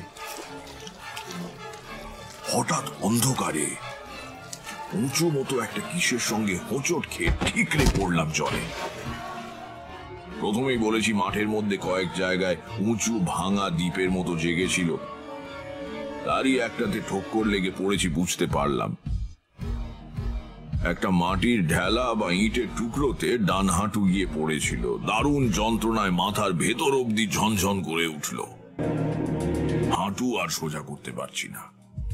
হঠাৎ অন্ধকারে উঁচু মতো একটা কিসের সঙ্গে হোঁচট খেয়ে ঠিকরে পড়লাম জলে। প্রথমেই বলেছি মাঠের মধ্যে কয়েক জায়গায় উঁচু ভাঙা দ্বীপের মতো জেগেছিল, তারই একটাতে ঠোক্কর লেগে পড়েছি বুঝতে পারলাম। একটা মাটির ঢেলা বা ইটের টুকরোতে ডান হাঁটু গিয়ে পড়েছিল। দারুণ যন্ত্রণায় মাথার ভেতর অব্দি ঝনঝন করে উঠল। হাঁটু আর সোজা করতে পারছি না।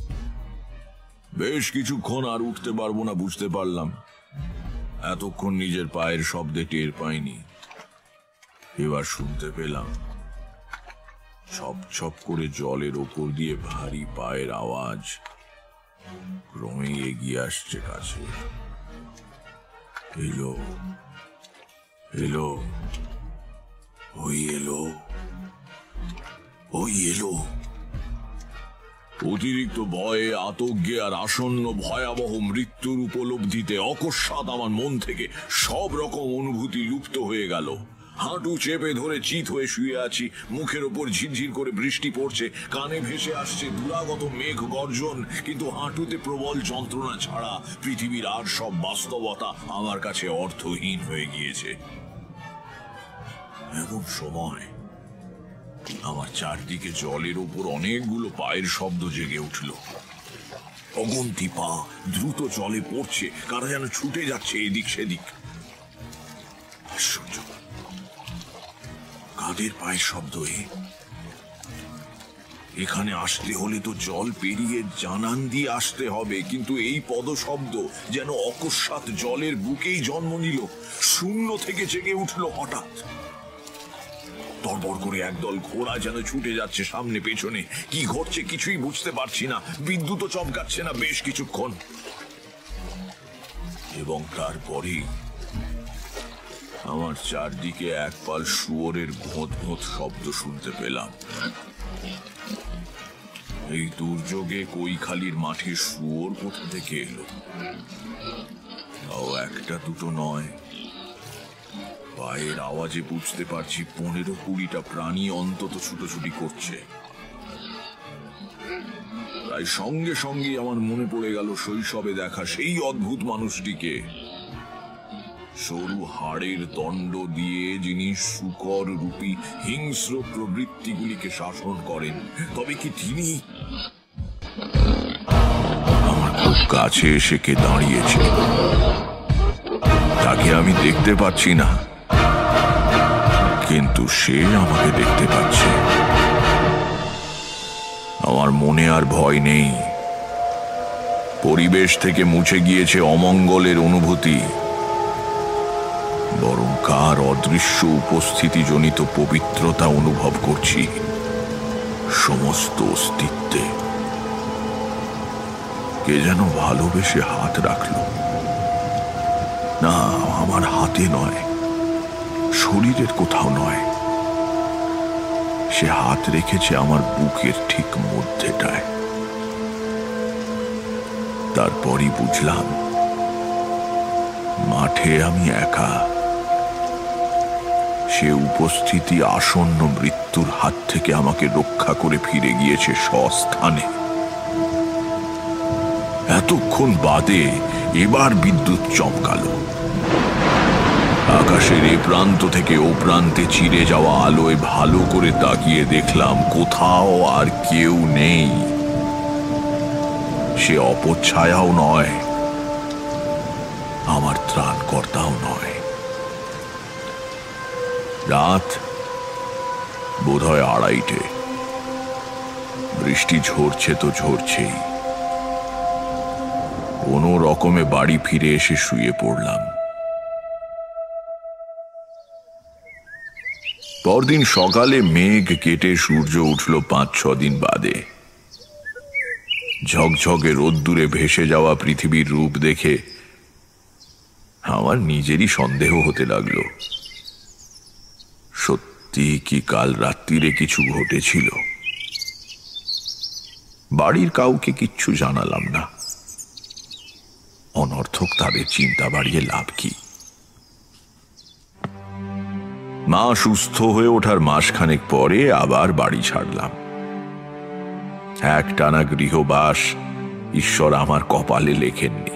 বেশ কিছুক্ষণ আর উঠতে পারবো না বুঝতে পারলাম। এতক্ষণ নিজের পায়ের শব্দে টের পাইনি। এবার শুনতে পেলাম ছপ ছপ করে জলের ওপর দিয়ে ভারী পায়ের আওয়াজ ক্রমেই এগিয়ে আসছে কাছে। এলো এলো ওই এলো ওই এলো। অতিরিক্ত ভয়ে আতঙ্কে আর আসন্ন ভয়াবহ মৃত্যুর উপলব্ধিতে অকস্মাৎ আমার মন থেকে সব রকম অনুভূতি লুপ্ত হয়ে গেল। হাঁটু চেপে ধরে চিত হয়ে শুয়ে আছি। মুখের ওপর ঝিরঝির করে বৃষ্টি পড়ছে, কানে ভেসে আসছে দুরাগত মেঘ গর্জন, কিন্তু হাঁটুতে প্রবল যন্ত্রণা ছাড়া পৃথিবীর আর সব বাস্তবতা আমার কাছে অর্থহীন হয়ে গিয়েছে। এমন সময় আমার চারদিকে জলের ওপর অনেকগুলো পায়ের শব্দ জেগে উঠল। অগন্তি পা দ্রুত জলে পড়ছে, কারা যেন ছুটে যাচ্ছে এদিক সেদিক। আশ্চর্য, কাদের পায়ের শব্দ? এখানে আসতে হলে তো জল পেরিয়ে জানান দিয়ে আসতে হবে, কিন্তু এই পদশব্দ যেন অকস্মাৎ জলের বুকেই জন্ম নিল। শূন্য থেকে জেগে উঠল হঠাৎ। তড়বড় করে একদল ঘোড়া যেন ছুটে যাচ্ছে সামনে পেছনে। কি ঘটছে কিছুই বুঝতে পারছি না। বিদ্যুৎও চমকাচ্ছে না বেশ কিছুক্ষণ, এবং তারপরেই আমার চারদিকে এক পাল শুয়োরের ঘোঁত ঘোঁত শব্দ শুনতে পেলাম। এই দুর্যোগে কৈখালির মাঠে শুয়োর কোথা থেকে এলো? তাও একটা দুটো নয়, পায়ের আওয়াজে বুঝতে পারছি পনেরো কুড়িটা প্রাণী অন্তত ছুটোছুটি করছে। তাই সঙ্গে সঙ্গে আমার মনে পড়ে গেল শৈশবে দেখা সেই অদ্ভুত মানুষটিকে, সরু হাড়ের দণ্ড দিয়ে যিনি শুকর রূপী হিংস্র প্রবৃত্তিগুলিকে শাসন করেন। তবে কি তিনি? আমার খুব কাছে এসে কে দাঁড়িয়েছে, তাকে আমি দেখতে পাচ্ছি না, কিন্তু সে আমাকে দেখতে পাচ্ছে। আমার মনে আর ভয় নেই। পরিবেশ থেকে মুছে গিয়েছে অমঙ্গলের অনুভূতি। বরং কার অদৃশ্য উপস্থিতিজনিত পবিত্রতা অনুভব করছি সমস্ত অস্তিত্বে। কে যেন ভালোবেসে হাত রাখল, না আমার হাতে নয়, শরীরের কোথাও নয়, সে হাত রেখেছে আমার বুকের ঠিক মধ্যেটায়। তারপরই বুঝলাম মাঠে আমি একা, সে উপস্থিতি আসন্ন মৃত্যুর হাত থেকে আমাকে রক্ষা করে ফিরে গিয়েছে স্বস্থানে। এতক্ষণ বাদে এবার বিদ্যুৎ চমকালো। আকাশের এ প্রান্ত থেকে ও প্রান্তে চিরে যাওয়া আলোয় ভালো করে তাকিয়ে দেখলাম কোথাও আর কেউ নেই। সে অপচ্ছায়াও নয়, আমার ত্রাণকর্তাও নয়। রাত বোধহয় আড়াইটে। বৃষ্টি ঝরছে তো ঝরছেই। কোনো রকমে বাড়ি ফিরে এসে শুয়ে পড়লাম। পরদিন সকালে মেঘ কেটে সূর্য উঠল পাঁচ ছ দিন বাদে। ঝকঝকে রোদ্দুরে ভেসে যাওয়া পৃথিবীর রূপ দেখে আমার নিজেরই সন্দেহ হতে লাগলো, সত্যি কি কাল রাত্রিরে কিছু ঘটেছিল? বাড়ির কাউকে কিচ্ছু জানালাম না, অনর্থক তাদের চিন্তা বাড়িয়ে লাভ কি? মা সুস্থ হয়ে ওঠার মাসখানেক পরে আবার বাড়ি ছাড়লাম। একটানা গৃহবাস ঈশ্বর আমার কপালে লেখেননি।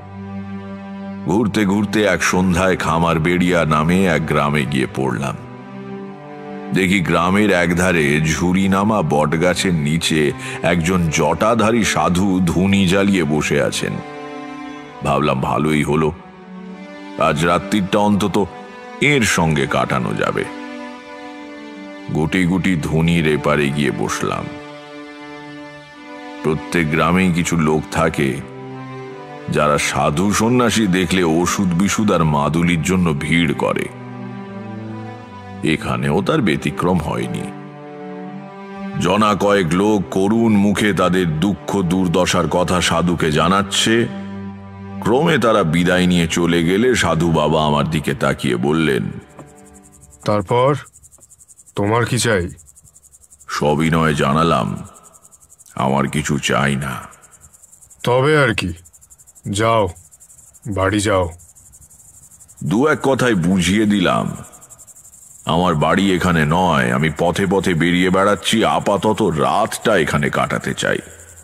ঘুরতে ঘুরতে এক সন্ধ্যায় খামার বেড়িয়া নামে এক গ্রামে গিয়ে পড়লাম। দেখি গ্রামের একধারে ঝুরি নামা বটগাছের নিচে একজন জটাধারী সাধু ধুনি জ্বালিয়ে বসে আছেন। ভাবলাম ভালোই হলো, আজ রাত্রিটা অন্তত এর সঙ্গে কাটানো যাবে। গুটি গুটি ধুনির এপারে গিয়ে বসলাম। প্রত্যেক গ্রামেই কিছু লোক থাকে যারা সাধু সন্ন্যাসী দেখলে ওষুধ বিশুদ আর মাদুলির জন্য ভিড় করে। এখানেও তার ব্যতিক্রম হয়নি। জনা কয়েক লোক করুণ মুখে তাদের দুঃখ দুর্দশার কথা সাধুকে জানাচ্ছে। ক্রমে তারা বিদায় নিয়ে চলে গেলে সাধু বাবা আমার দিকে তাকিয়ে বললেন, তারপর তোমার কি চাই? সবিনয়ে জানালাম, আমার কিছু চাই না। তবে আর কি, যাও বাড়ি যাও। দু এক কথায় বুঝিয়ে দিলাম আমার বাড়ি এখানে নয়, আমি পথে পথে বেরিয়ে বেড়াচ্ছি, আপাতত রাতটা এখানে কাটাতে চাই।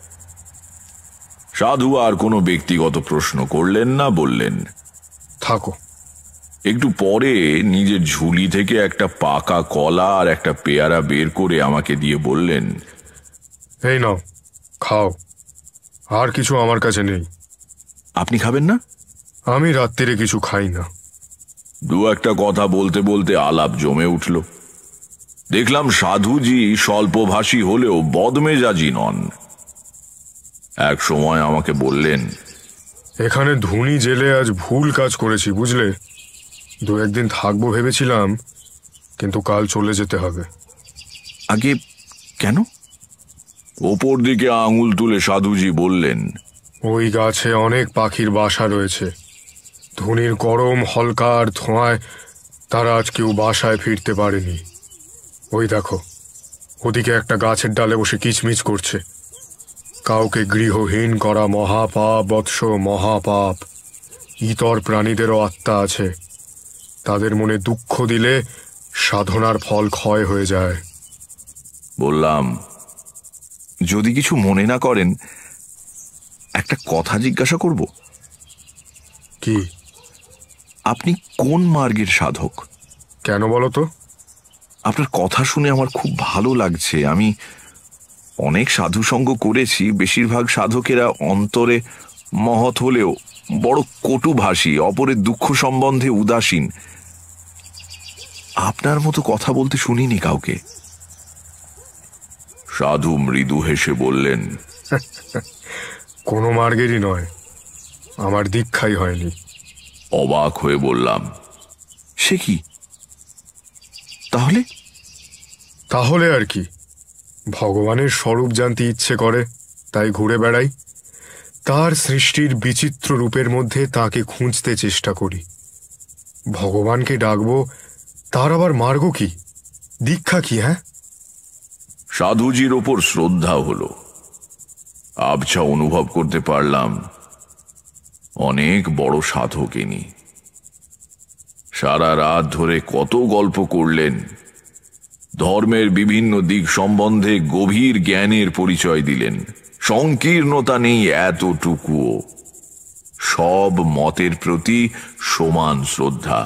সাধু আর কোনো ব্যক্তিগত প্রশ্ন করলেন না, বললেন, থাকো। একটু পরে নিজের ঝুলি থেকে একটা পাকা কলা আর একটা পেয়ারা বের করে আমাকে দিয়ে বললেন, এই নাও খাও, আর কিছু আমার কাছে নেই। আপনি খাবেন না? আমি রাত্রিরে কিছু খাই না। দু একটা কথা বলতে বলতে আলাপ জমে উঠল। দেখলাম সাধুজি স্বল্পভাষী হলেও বদমেজাজি নন। এক সময় আমাকে বললেন, এখানে ধুনি জেলে আজ ভুল কাজ করেছি বুঝলে। দু একদিন থাকবো ভেবেছিলাম, কিন্তু কাল চলে যেতে হবে। আগে কেন? ওপর দিকে আঙুল তুলে সাধুজি বললেন, ওই গাছে অনেক পাখির বাসা রয়েছে। ধুনির গরম হলকার ধোঁয়ায় তারা আজ কেউ বাসায় ফিরতে পারেনি। ওই দেখো, ওদিকে একটা গাছের ডালে বসে কিচমিচ করছে। কাউকে গৃহহীন করা মহাপাপ বৎস, মহাপাপ। ইতর প্রাণীদেরও আত্মা আছে, তাদের মনে দুঃখ দিলে সাধনার ফল ক্ষয় হয়ে যায়। বললাম, যদি কিছু মনে না করেন একটা কথা জিজ্ঞাসা করব। কি? আপনি কোন মার্গের সাধক? কেন বলো তো? আপনার কথা শুনে আমার খুব ভালো লাগছে। আমি অনেক সাধু সঙ্গ করেছি, বেশিরভাগ সাধকেরা অন্তরে মহৎ হলেও বড় কটুভাষী, অপরের দুঃখ সম্বন্ধে উদাসীন। আপনার মতো কথা বলতে শুনিনি কাউকে। সাধু মৃদু হেসে বললেন, কোনো মার্গেরই নয়, আমার দীক্ষাই হয়নি। অবাক হয়ে বললাম, সে কি? তাহলে তাহলে আর কি, ভগবানের স্বরূপ জানতে ইচ্ছে করে তাই ঘুরে বেড়াই, তার সৃষ্টির বিচিত্র রূপের মধ্যে তাকে খুঁজতে চেষ্টা করি। ভগবানকে ডাকবো, তার আবার মার্গ কি, দীক্ষা কি? হ্যাঁ, সাধুজির ওপর শ্রদ্ধা হলো। আবছা অনুভব করতে পারলাম অনেক বড় সাধক ইনি। সারা রাত ধরে কত গল্প করলেন, ধর্মের বিভিন্ন দিক সম্বন্ধে গভীর জ্ঞানের পরিচয় দিলেন। সংকীর্ণতা নেই এতটুকুও, সব মতের প্রতি সমান শ্রদ্ধা।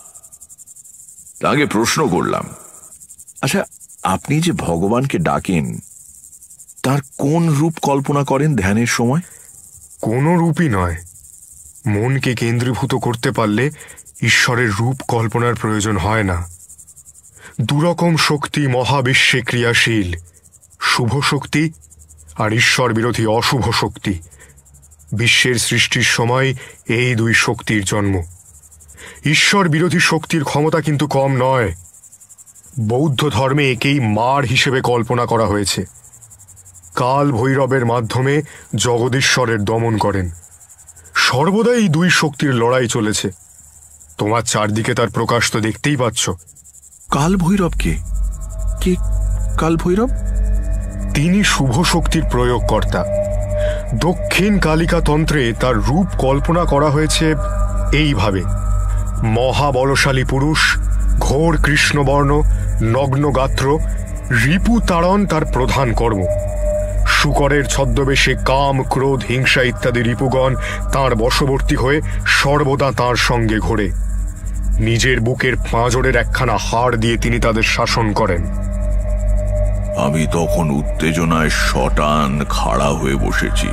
তাকে প্রশ্ন করলাম, আচ্ছা, আপনি যে ভগবানকে ডাকেন তার কোন রূপ কল্পনা করেন ধ্যানের সময়? কোনো রূপই নয়, মনকে কেন্দ্রীভূত করতে পারলে ঈশ্বরের রূপ কল্পনার প্রয়োজন হয় না। দুরকম শক্তি মহাবিশ্বে ক্রিয়াশীল, শুভ শক্তি আর ঈশ্বর বিরোধী অশুভ শক্তি। বিশ্বের সৃষ্টির সময় এই দুই শক্তির জন্ম। ঈশ্বর বিরোধী শক্তির ক্ষমতা কিন্তু কম নয়। বৌদ্ধ ধর্মে একেই মার হিসেবে কল্পনা করা হয়েছে। কাল ভৈরবের মাধ্যমে জগদীশ্বরের দমন করেন। সর্বদা এই দুই শক্তির লড়াই চলেছে। তোমার চারদিকে তার প্রকাশ তো দেখতেই পাচ্ছ। কাল ভৈরব কে? কে কাল ভৈরব? তিনি শুভ শক্তির প্রয়োগকর্তা। দক্ষিণ কালিকা তন্ত্রে তার রূপ কল্পনা করা হয়েছে এইভাবে: মহাবলশালী পুরুষ, ঘোর কৃষ্ণবর্ণ, নগ্ন গাত্র, রিপু তাড়ন তার প্রধান কর্ম। শুকরের ছদ্মবেশে কাম, ক্রোধ, হিংসা ইত্যাদি রিপুগণ তাঁর বশবর্তী হয়ে সর্বদা তাঁর সঙ্গে ঘোরে। নিজের বুকের পাঁজরের একখানা হাড় দিয়ে তিনি তাদের শাসন করেন। আমি তখন উত্তেজনায় শটান খাড়া হয়ে বসেছি।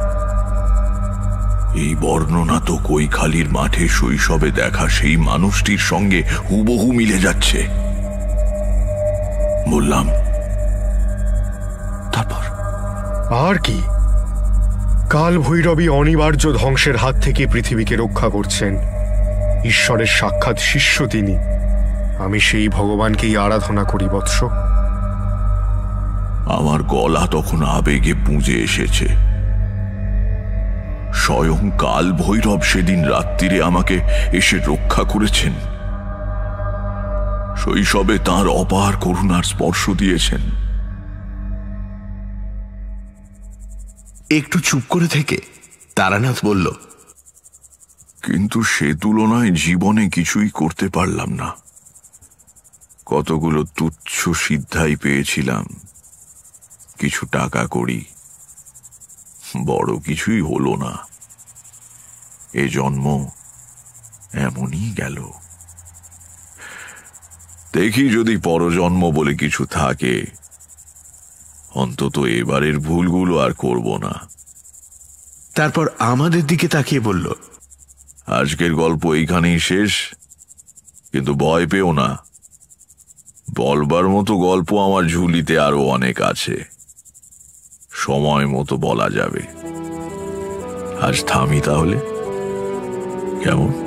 এই বর্ণনা তো কৈখালির মাঠে শৈশবে দেখা সেই মানুষটির সঙ্গে হুবহু মিলে যাচ্ছে। বললাম, তারপর? আর কি, কাল ভৈরবী অনিবার্য ধ্বংসের হাত থেকে পৃথিবীকে রক্ষা করছেন। ঈশ্বরের সাক্ষাৎ শিষ্য তিনি। আমি সেই ভগবানকেই আরাধনা করি বৎস। আমার গলা তখন আবেগে পুঁজে এসেছে। স্বয়ং কাল ভৈরব সেদিন রাত্রিরে আমাকে এসে রক্ষা করেছেন। শৈশবে তাঁর অপার করুণার স্পর্শ দিয়েছেন। একটু চুপ করে থেকে তারানাথ বলল, কিন্তু সে তুলনায় জীবনে কিছুই করতে পারলাম না। কতগুলো তুচ্ছ সিদ্ধাই পেয়েছিলাম, কিছু টাকা করি, বড় কিছুই হলো না। এ জন্ম এমনই গেল। দেখি যদি পরজন্ম বলে কিছু থাকে, অন্তত এবারের ভুলগুলো আর করব না। তারপর আমাদের দিকে তাকিয়ে বলল, আজকের গল্প এইখানেই শেষ, কিন্তু ভয় পেও না, বলবার মতো গল্প আমার ঝুলিতে আরো অনেক আছে, সময় মতো বলা যাবে। আজ থামি তাহলে, কেমন?